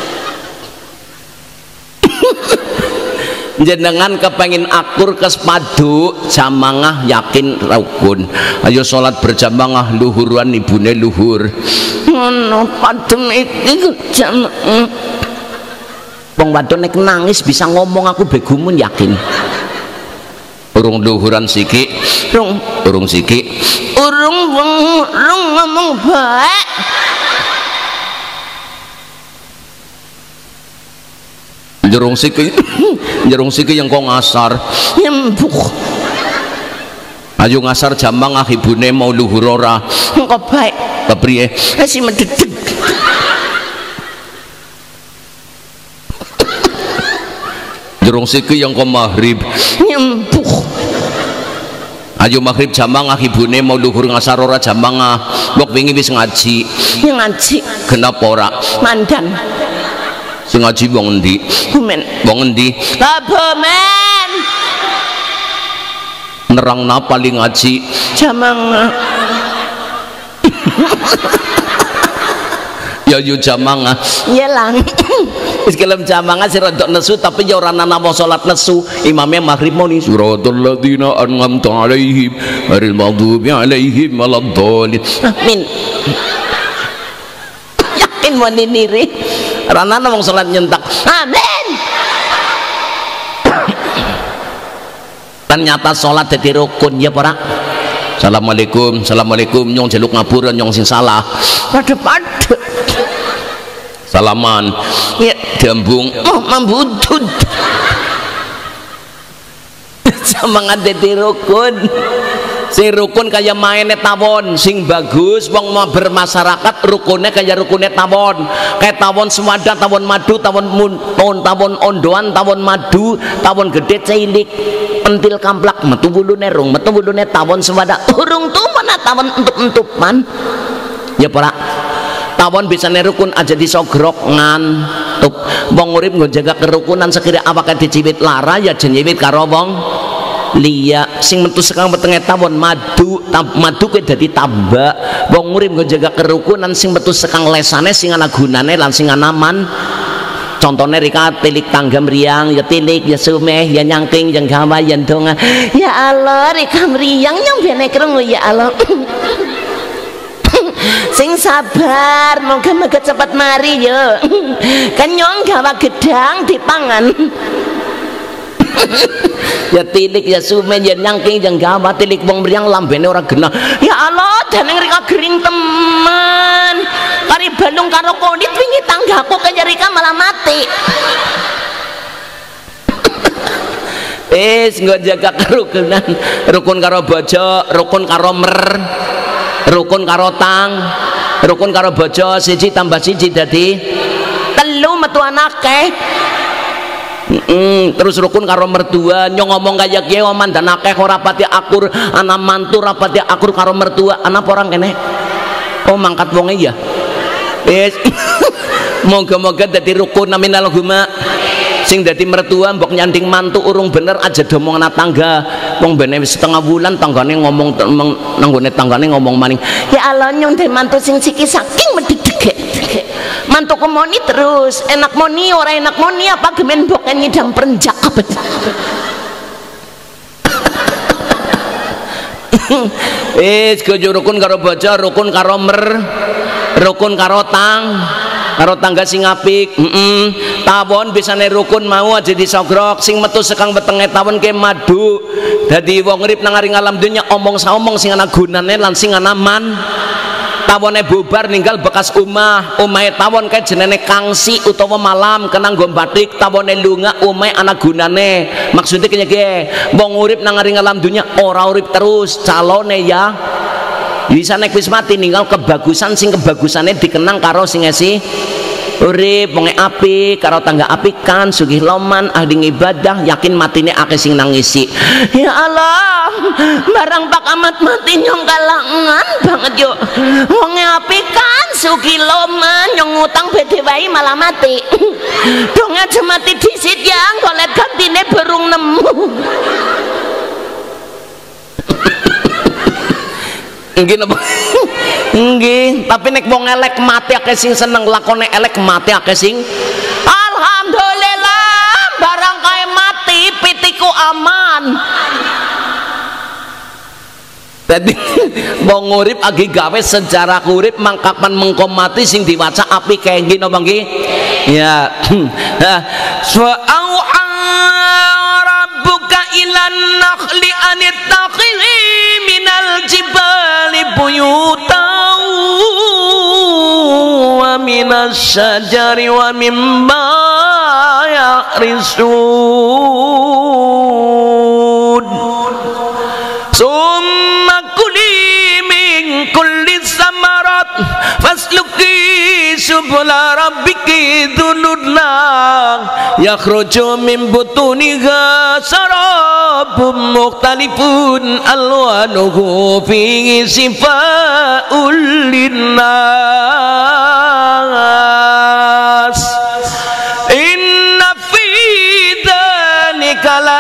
Jenengan kepengin akur kespadu jamaah yakin rukun. Ayo salat berjamaah luhuran ibune luhur. Ngono padem iki jamaah. Wong wadon nek nangis bisa ngomong aku begumun yakin. Urung luhuran siki, urung urung siki, urung urung ngomong baik. Jerung siki, jerung siki yang kau ngasar, nyembuh. Ayo ngasar jamaah ibune mau luhur ora. Engko baik. Kepriye? Si mededeg. Jerung siki yang kau maghrib, nyembuh. Ayo maghrib jamaah ibune mau luhur ngasar ora jamaah. Wong wingi wis ngaji. Ya ngaji. Kenapa ora? Mandan. Sing ngaji wong endi? Bumen. Wong endi? Lah Bumen. Nerangna paling ngaji jamaah. Ya yo jamaah. Iya lang. Wis kelem jamaah sing rada nesu tapi ya ora ana wong salat nesu. Imame maghrib muni suratal ladzina an'amta 'alaihim ghairil maghdubi 'alaihim waladdallin. Amin. Yakin muni niri. Ora ana wong salat nyentak. Amin. Ternyata salat dadi rukun ya ora? Assalamualaikum, assalamualaikum nyong jaluk ngapuran nyong sing salah. Padhe-padhe. Salaman ya diambung oh mambudut sama ngadeti rukun sing rukun kaya mainnya tawon sing bagus wong mau bermasyarakat rukunnya kaya rukunnya tawon kayak tawon semada tawon madu tawon mun tawon tawon ondoan tawon madu tawon gede cilik pentil kamplak metu bulune rung metu bulune tawon semada urung tuh mana tawon entup-entupan ya para tawon bisa nerukun aja disogrok ngantuk wong urip nggo jaga kerukunan sekira apakah diciwit lara ya jenyiwit karo wong liya sing metu sekang wetenge tawon madu tab, madu kuwi dadi tambak wong urip nggo jaga kerukunan sing metu sekang lesane sing ana gunane lan sing ana man contohnya rika tilik tanggam riang ya tilik ya sumeh ya nyangking yang gawa ya donga ya Allah rika riang nyong bene krungu ya Allah. Sing sabar moga-moga cepat mari yo kan nyong gawa gedang dipangan. Ya tilik ya sumen ya nyangking yang gawa tilik wong mriyang lambene ora genah ya Allah daneng rika gering teman kari balung karo konit wingi tanggaku kaya rika malah mati. Wis nggo jaga kerukunan, rukun karo bojo, rukun karo mer, rukun karo tang, rukun karo bojo siji tambah siji dadi telu metu anake. Mm, terus rukun karo mertua, nyong ngomong kaya kiye mandan akeh ora pati akur, ana mantu ora pati akur karo mertua, ana apa orang kene? Oh mangkat wonge ya. Wis moga-moga dadi rukun minal huma. Sing dadi mertua mbok nyanding mantu urung bener aja domongna tangga. Wong bene wis setengah bulan tanggane ngomong nanggone tanggane ngomong maning, ya Allah nyong de mantu sing siki saking medhedhek. Mantu kemoni terus enak moni ora enak moni apa gemen mbok nyidang perenjak kabeh. Wis gojo rukun karo bojo, rukun karo mer, rukun karo tang, karo tangga sing apik. Heeh. Tawon bisane rukun mau aja disogrok, sing metu sekang wetenge tawon ke madu. Dadi wong urip nang aring alam dunya omong saomong sing ana gunane lan sing ana man. Tawone bubar ninggal bekas omah, omahe tawon kae jenenge kangsi utawa malam kenang nggo batik, tawone lunga omahe ana gunane. Maksudnya kaya kiye, wong urip nang aring alam dunya ora urip terus, calone ya bisa nek wis mati ninggal kebagusan sing kebagusane dikenang karo sing esi urip wong apik karo tangga apikan sugih loman ahli ibadah yakin matine akeh sing nangisi. Ya Allah barang pak amat mati nyong kalangan banget yo wong apikan sugih loman nyong utang bede wae malah mati dong aja mati disit ya golek gantine berung nemu. Nggih napa? Nggih, tapi nek wong elek mati akeh sing seneng lakone elek mati akeh sing alhamdulillah barang kae mati pitiku aman. Dadi wong urip agi gawe sejarah urip mangkapan mengko mati sing diwaca api kae nggih napa nggih? Ya. Sa'au'a rabbuka ilan nakhli anittakhili minal jibali buyutau wa minas syajari wa mimma ya'risun summa kuli min kulli samarat fasluki subula rabbiki dhuludla yakhruju min butuniha sarabun mukhtalifun alwanuhu fihi sifaa'ul linnas inna fi dhalika la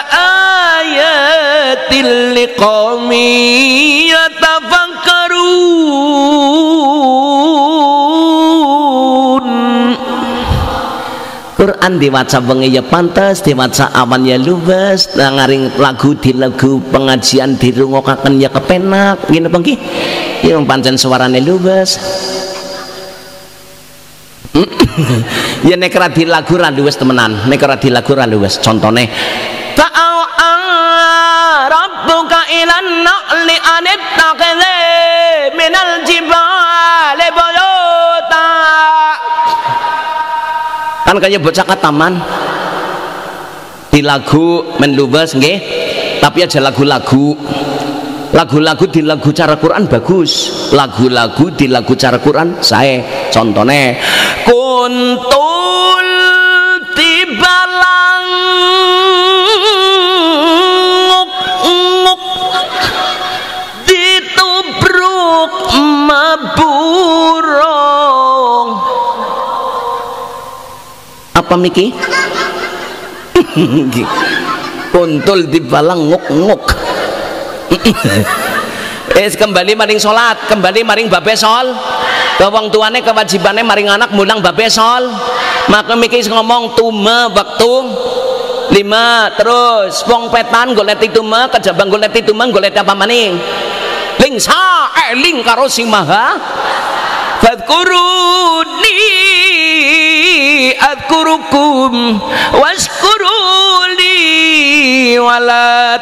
ayatin liqaumin yatafakkarun. Quran diwaca bengi ya pantes, diwaca awan ya luwes, ngaring lagu di lagu pengajian dirungokaken ya kepenak. Ngene apa nggih? Ya pancen suarane luwes. Ya nek ra di lagu ra luwes temenan, nek ra di lagu ra luwes. Contone ta'a'a rabbuka ilan na'li anittaqili minal jibali buyuta. Kan kaya bocah kataman di lagu menlubas nggih, tapi aja lagu-lagu lagu-lagu di lagu cara Quran bagus, lagu-lagu di lagu cara Quran saya contohnya kuntul tibalang nguk-nguk ditubruk maburong apa miki kuntul dibalang nguk-nguk. Es kembali maring sholat, kembali maring babe sol. Ke wong tuane kewajibannya maring anak mulang babe sol. Maka miki ngomong tuma waktu lima terus wong petan goleti tuma kejabang goleti tuma goleti apa maning ling sa eling karo sing maha fadkuruni adkurukum washkuruli wala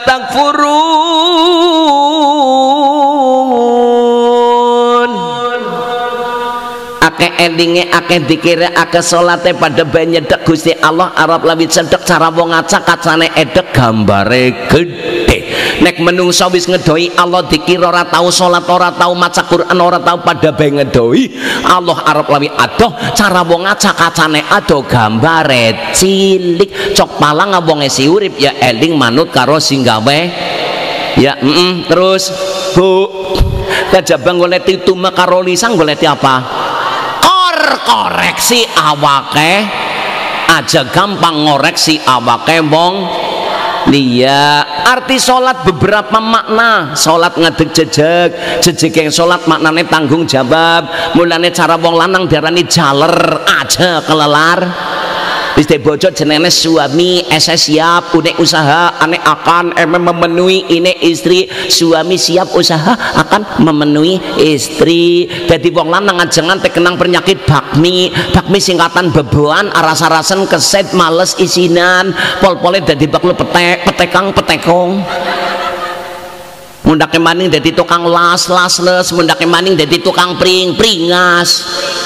takfurun. akeh elinge akeh dikire akeh salate pada banyedek Gusti Allah Arab lawi cedek cara wong ngaca kacane edek gambare gede. Nek menungso wis ngedoi Allah dikira ora tau salat ora tau maca Quran ora tau pada bae ngedoi Allah Arab lawi adoh cara wong ngaca kacane adoh gambare cilik cok palang wong esi urip ya eling manut karo sing gawe ya mm -mm. Terus Bu kajabang goleti tuma karo lisan goleti apa? Kor koreksi awake aja gampang ngoreksi awake wong liya. Arti sholat beberapa makna. Sholat ngadeg jejeg jejeg yang sholat maknanya tanggung jawab. Mulane cara wong lanang diarani jaler aja kelelar. Wis bojo jenenge suami ese siap udah usaha ane akan emang memenuhi ini istri suami siap usaha akan memenuhi istri. Jadi wong lanang ajangan terkenang penyakit bakmi bakmi singkatan beboan aras-arasan keset males isinan pol-pole dadi baklu petek petekang petekong mundake maning dadi tukang las las les mundake maning dadi tukang pring pringas.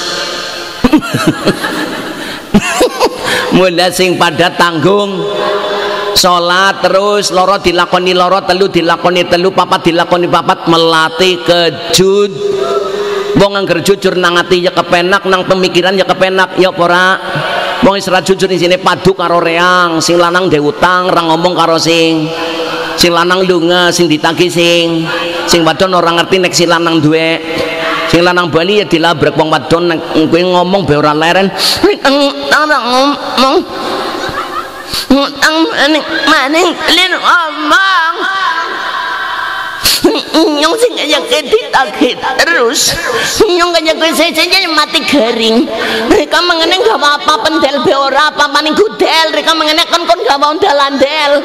Mula sing pada tanggung sholat terus loro dilakoni loro telu dilakoni telu papat dilakoni papat melatih kejud. Wong angger jujur nang ati ya kepenak nang pemikiran ya kepenak ya ora. Wong wis ra jujur isine padu karo reang sing lanang dhe utang ra ngomong karo sing sing lanang lunga sing ditagih sing sing wadon ora ngerti nek si lanang duwe sing lanang bali ya dilabrak wong wadon kowe ngomong be ora leren ngomong ngutang maning maning lin ngomong nyong sing kaya ditagih terus nyong kaya kowe sejene mati garing mereka mengene gak apa-apa pendel be ora apa maning gudel mereka mengene kon kon gak mau dalandel.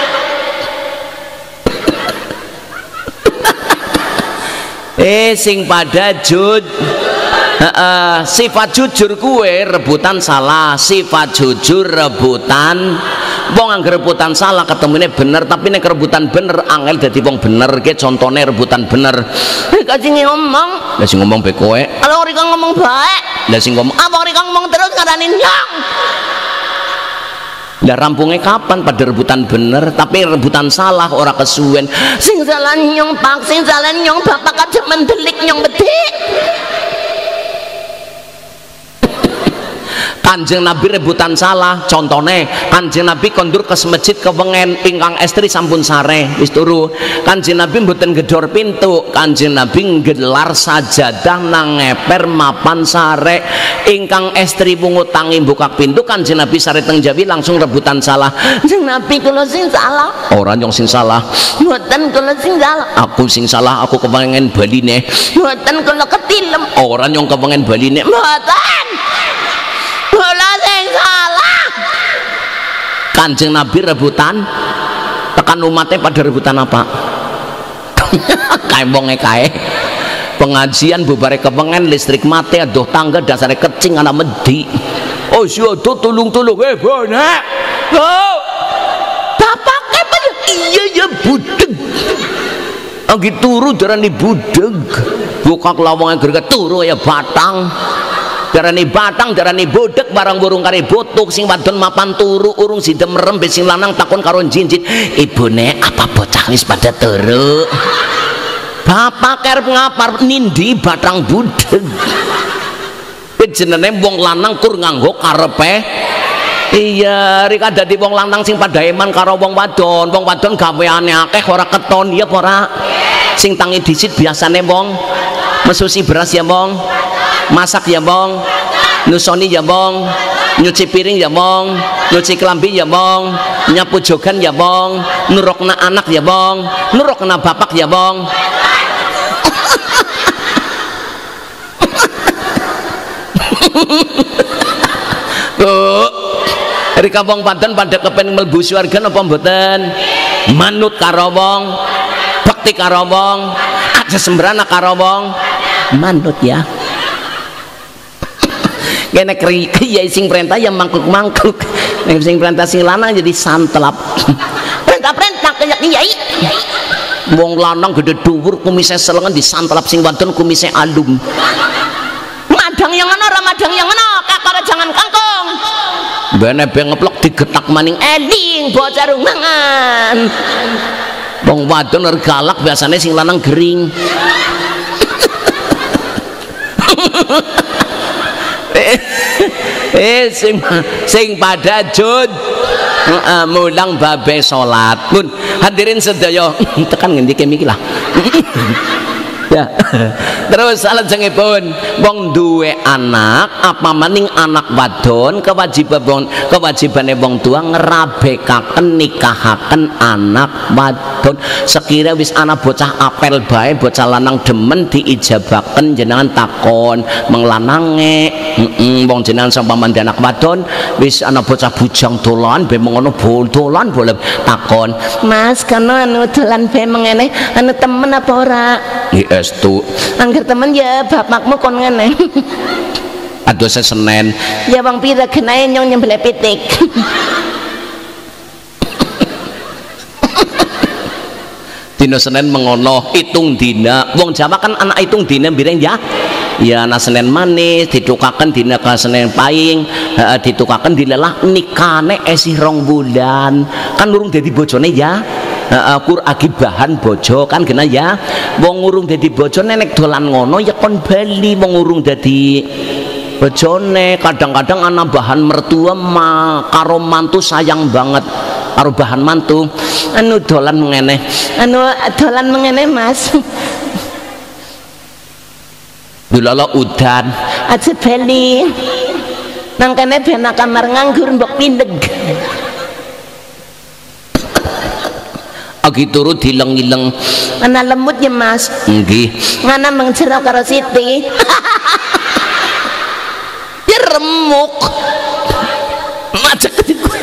Eh sing pada jud uh, uh, sifat jujur kue rebutan salah sifat jujur rebutan wong anggar rebutan salah ketemunya bener tapi nek rebutan bener angel dadi wong bener ke contohnya rebutan bener rika sing ngomong lah sing ngomong be kowe kalau rika ngomong baik lah sing ngomong apa rika ngomong terus ngarani nyong. Lah rampungnya kapan pada rebutan bener tapi rebutan salah ora kesuwen sing salah nyong pak sing salah nyong bapak aja mendelik nyong bedik. Kanjeng Nabi rebutan salah contohnya Kanjeng Nabi kondur ke masjid kewengen ingkang estri sampun sare wis turu Kanjeng Nabi mboten gedor pintu Kanjeng Nabi gelar sajadah nang ngeper mapan sare ingkang estri pungut tangi buka pintu Kanjeng Nabi sare teng jawi langsung rebutan salah Kanjeng Nabi kula sing salah ora nyong sing salah mboten kula sing salah aku sing salah aku kepengen baline mboten kula ketilem ora nyong kepengen baline mboten kula sing salah. Kanjeng Nabi rebutan tekan umatnya pada rebutan apa? Kayak wonge kae pengajian bubare kepengen listrik mati aduh tangga dasarnya kecing anak medi oh siyo tuh tulung-tulung eh bonek oh bapak apa ya iya ya budeg lagi turu darani budeg buka kelawangnya gerga turu ya batang darani batang darani bodek barang burung kari botuk sing wadon mapan turu urung sidem merem sing lanang takon karo jinjit ibune apa bocah wis pada turu bapak kerep ngapar nindi batang budeg jenenge wong lanang kur nganggo karepe iya rika dadi wong lanang sing pada eman karo wong wadon wong wadon gaweane akeh ora keton ya ora sing tangi disit biasane wong mesusi beras ya wong masak ya bong nusoni ya bong nyuci piring ya bong nyuci kelambi ya bong nyapu jogan ya bong nurokna anak ya bong nurokna bapak ya bong tuh rika wong padan pada kepen mlebu swarga napa mboten manut karo wong bakti karo wong aja sembrana karo wong manut ya kene kiai sing perintah yang mangkuk-mangkuk nek sing perintah sing lanang jadi santelap perintah-perintah kaya kiai wong lanang gede dhuwur kumise selengen disantelap sing wadon kumise alum madang yang ana kadang yang ngono kakore jangan kangkung bene be ngeplok digetak maning eling bocah rumangan wong wadon ner galak biasane sing lanang gering eh sing sing pada jud uh, mulang babe salat pun hadirin sedaya tekan ngendi kene iki lah ya terus salajengipun wong duwe anak apa maning anak wadon kewajiban wong kewajibane wong tua ngerabekaken nikahaken anak wadon sekira wis ana bocah apel bae bocah lanang demen diijabaken jenengan takon menglanange heeh wong jenengan sampamane anak wadon wis ana bocah bujang dolan be mengono dolan boleh takon mas kono anu dolan be mengene anu temen apa ora estu angger temen ya bapakmu kon ngene aduh sesenen ya bang pira genae nyong nyembelih pitik dina Senin mengono hitung dina wong Jawa kan anak hitung dina bireng ya ya anak Senin manis ditukaken dina ka Senin paing uh, ditukaken dilelah nikane esih rong bulan kan urung dadi bojone ya Kur akibahan bojo kan kena ya wong urung dadi bojo nenek dolan ngono ya kon bali wong urung dadi bojone kadang-kadang anak bahan mertua ma karo mantu sayang banget karo bahan mantu anu dolan mengene anu dolan mengene mas dulala udan aja bali nang kene ben kamar nganggur mbok pindeg agi turu dileng-ileng ana lemut ya mas nggih ngana mengcero karo Siti ya remuk macet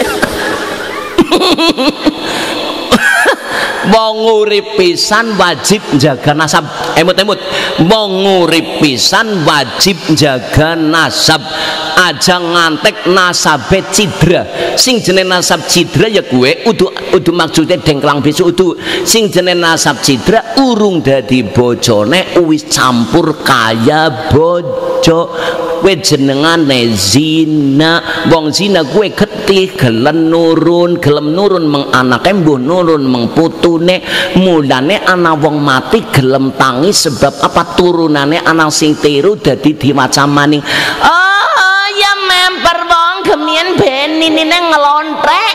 wong urip pisan wajib jaga nasab emut-emut wong urip pisan wajib jaga nasab aja ngantek nasabe cidra sing jeneng nasab cidra ya gue udu udu maksudnya dengklang besok udu sing jeneng nasab cidra urung dadi bojone wis campur kaya bojo kowe jenengane zina wong zina kowe getih gelem nurun gelem nurun meng anake mbuh nurun meng putune mulane ana wong mati gelem tangi sebab apa turunane ana sing tiru dadi diwaca maning oh ya memper wong gemien ben inine ngelontrek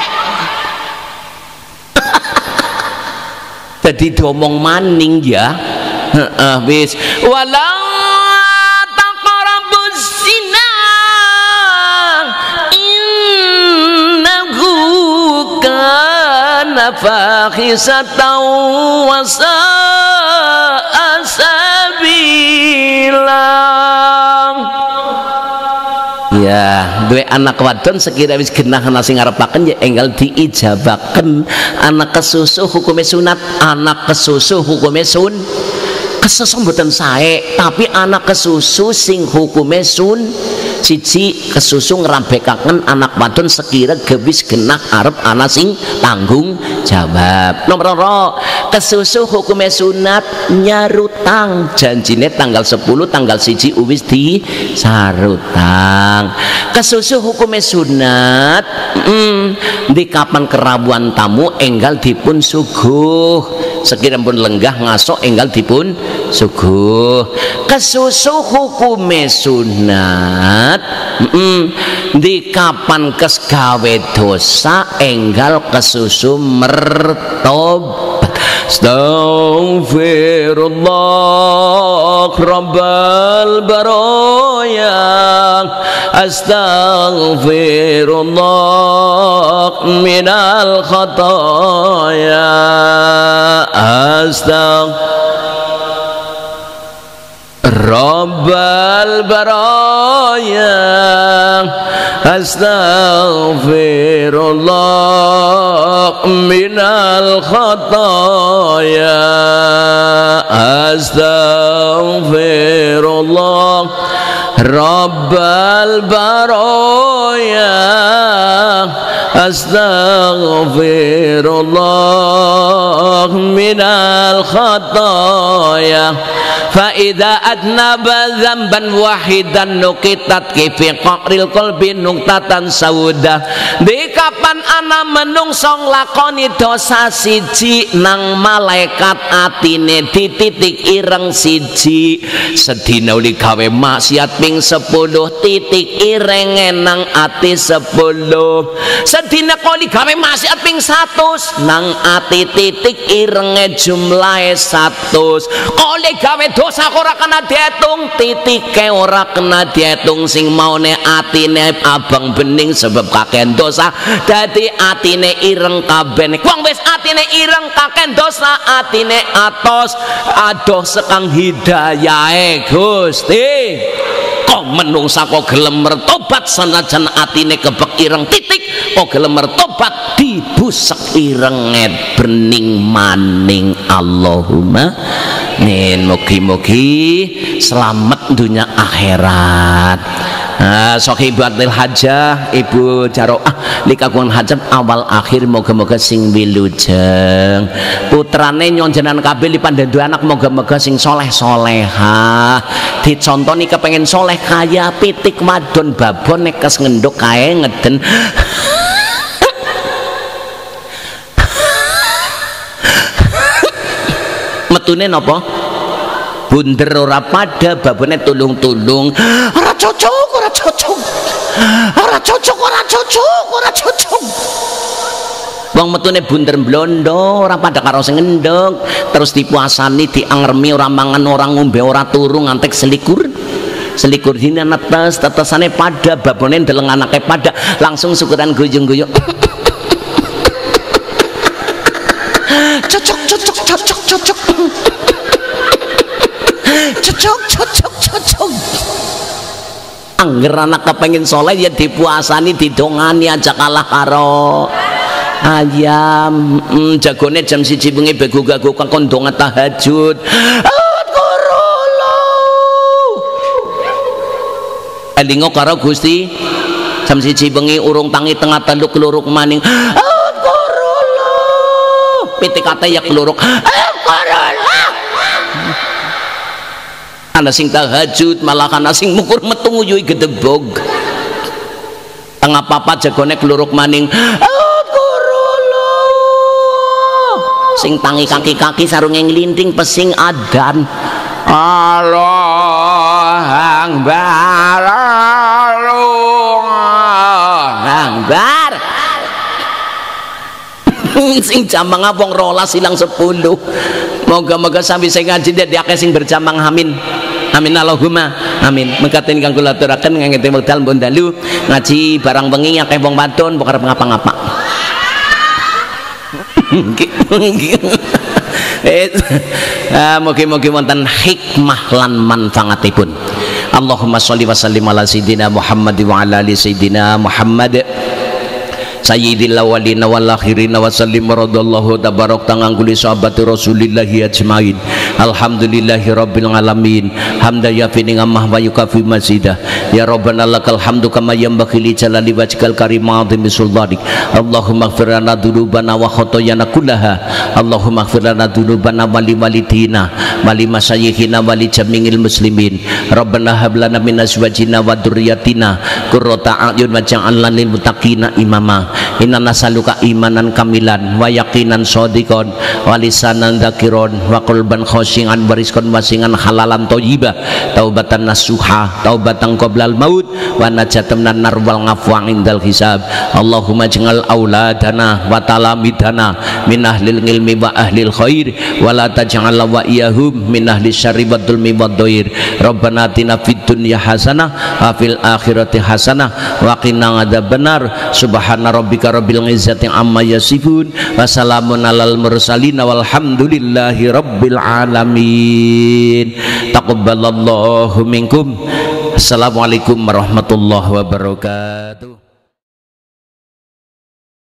dadi domong maning ya heeh wis walau fakhisatan wa sa'a sabila ya duwe anak wadon sekira wis genah ana sing ngarepaken ya enggal diijabaken anak kesusu hukume sunat anak kesusu hukume sun kesusu mboten sae tapi anak kesusu sing hukume sun siji kesusu ngrambekaken anak wadon sekira gewis genah arep ana sing tanggung jawab nomor loro kesusu hukume sunat nyarutang janjine tanggal sepuluh tanggal siji wis di sarutang kesusu hukume sunat mm, di kapan kerabuan tamu enggal dipun suguh sekira pun lenggah ngasok enggal dipun suguh kesusu hukume sunat mm, di kapan kes gawe dosa enggal kesusu mertobat astaghfirullah rabbal baraya astaghfirullah minal khataya astaghfirullah Rabbal baraya astaghfirullah minal khataya astaghfirullah Rabbal baraya astaghfirullah minal khataya fa idza adnaba dzamban wahidan nuqitat fi qaqril qalbi nuqtatan sauda. Di kapan ana menungso nglakoni dosa siji nang malaikat atine dititik ireng siji, sedina uli gawe maksiat ping sepuluh titik irenge nang ati sepuluh, sedina kali gawe maksiat ping satus nang ati titik irenge jumlahe satus, kali gawe dosa ora kena diitung titike ora kena diitung, sing maune atine abang bening sebab kakean dosa dadi atine ireng kabeh. Wong wis atine ireng kakean dosa atine atos adoh sekang hidayahe Gusti. Kok menungsa kok gelem mertobat sanajan atine kebek ireng titik, kok gelem mertobat dibusek irenge bening maning. Allahumma amin. Mugi-mugi selamat dunia akhirat. Nah, sohibatil hajah Ibu Jaroah likakuan hajat awal akhir moga-moga sing wilujeng, putrane nyonjenan kabeh lipandandu anak moga-moga sing soleh soleha, dicontoni kepengen soleh kaya pitik wadon babon nekes ngenduk kae ngeden metune napa bunder ora pada babone tulung-tulung, ora cocok ora cocok ora cocok ora cocok ora cocok. Wong metune bunder blondo ora pada karo sing ngendhek, terus dipuasani diangremi ora mangan ora ngombe ora turu ngantek selikur selikur dina netes tetesane pada babone ndeleng anake pada langsung syukuran guyung-guyung cocok cocok cocok cocok cocok cocok cocok. Angger anak kepengin soleh ya dipuasani didongani aja kalah karo ayam. mm, jagone jam siji bengi begu-gagu kon donga tahajud elingo karo Gusti jam siji bengi urung tangi tengah telu keluruk maning pitikate ya keluruk ana sing tahajud malah ana sing mukur metu nguyuhi gedebog tengah papat jagone keluruk maning sing tangi kaki-kaki sarunge nglinting pesing adan Allah Akbar Allah Akbar sing jamang abong rolas silang sepuluh. Moga-moga sampai saya ngaji dia diake sing berjamang amin amin Allahumma amin. Mekaten kang kula aturaken ngangge wekdal mbon dalu ngaji barang bengi akeh wong wadon mbok arep ngapa-ngapa. Mugi-mugi wonten hikmah lan manfaatipun. Allahumma sholli wa sallim ala sayyidina Muhammad wa ala ali sayyidina Muhammad sayyidil awwalin wal akhirin wa sallim radallahu tabarak tangan kuli sahabati rasulillahi ajmain. Alhamdulillahi rabbil alamin hamda yafi ni'amah wa yukafi mazidah ya rabbana lakal hamdu kama yanbaghi li jalali wajhikal karim azim sultanik. Allahumma ighfir lana dzunubana wa khotoyana kullaha. Allahumma ighfir lana dzunubana wa li walidina wa li masyayikhina wa li jami'il muslimin. Rabbana hab lana min azwajina wa dzurriyyatina qurrata a'yun waj'alna lil muttaqina imama. Inna nasaluka imanan kamilan wa yaqinan shadiqan wa lisanan dzakiron wa qalban khashi'an wa rizqan wasingan halalan thayyiba taubatan nasuha taubatan qoblal maut wa najatan minan nar wal ngafwa indal hisab. Allahumma jangal auladana wa talamidana min ahlil ilmi wa ahlil khair wa la taj'al wa iyahum min ahli syarri wa dhulmi wa dhair. Rabbana atina fid dunya hasanah wa fil akhirati hasanah wa qina adzabannar. Subhana rabbika rabbil izzati amma yasifun wa salamun alal mursalin walhamdulillahi rabbil alamin. Taqabbalallahu minkum. Assalamualaikum warahmatullahi wabarakatuh.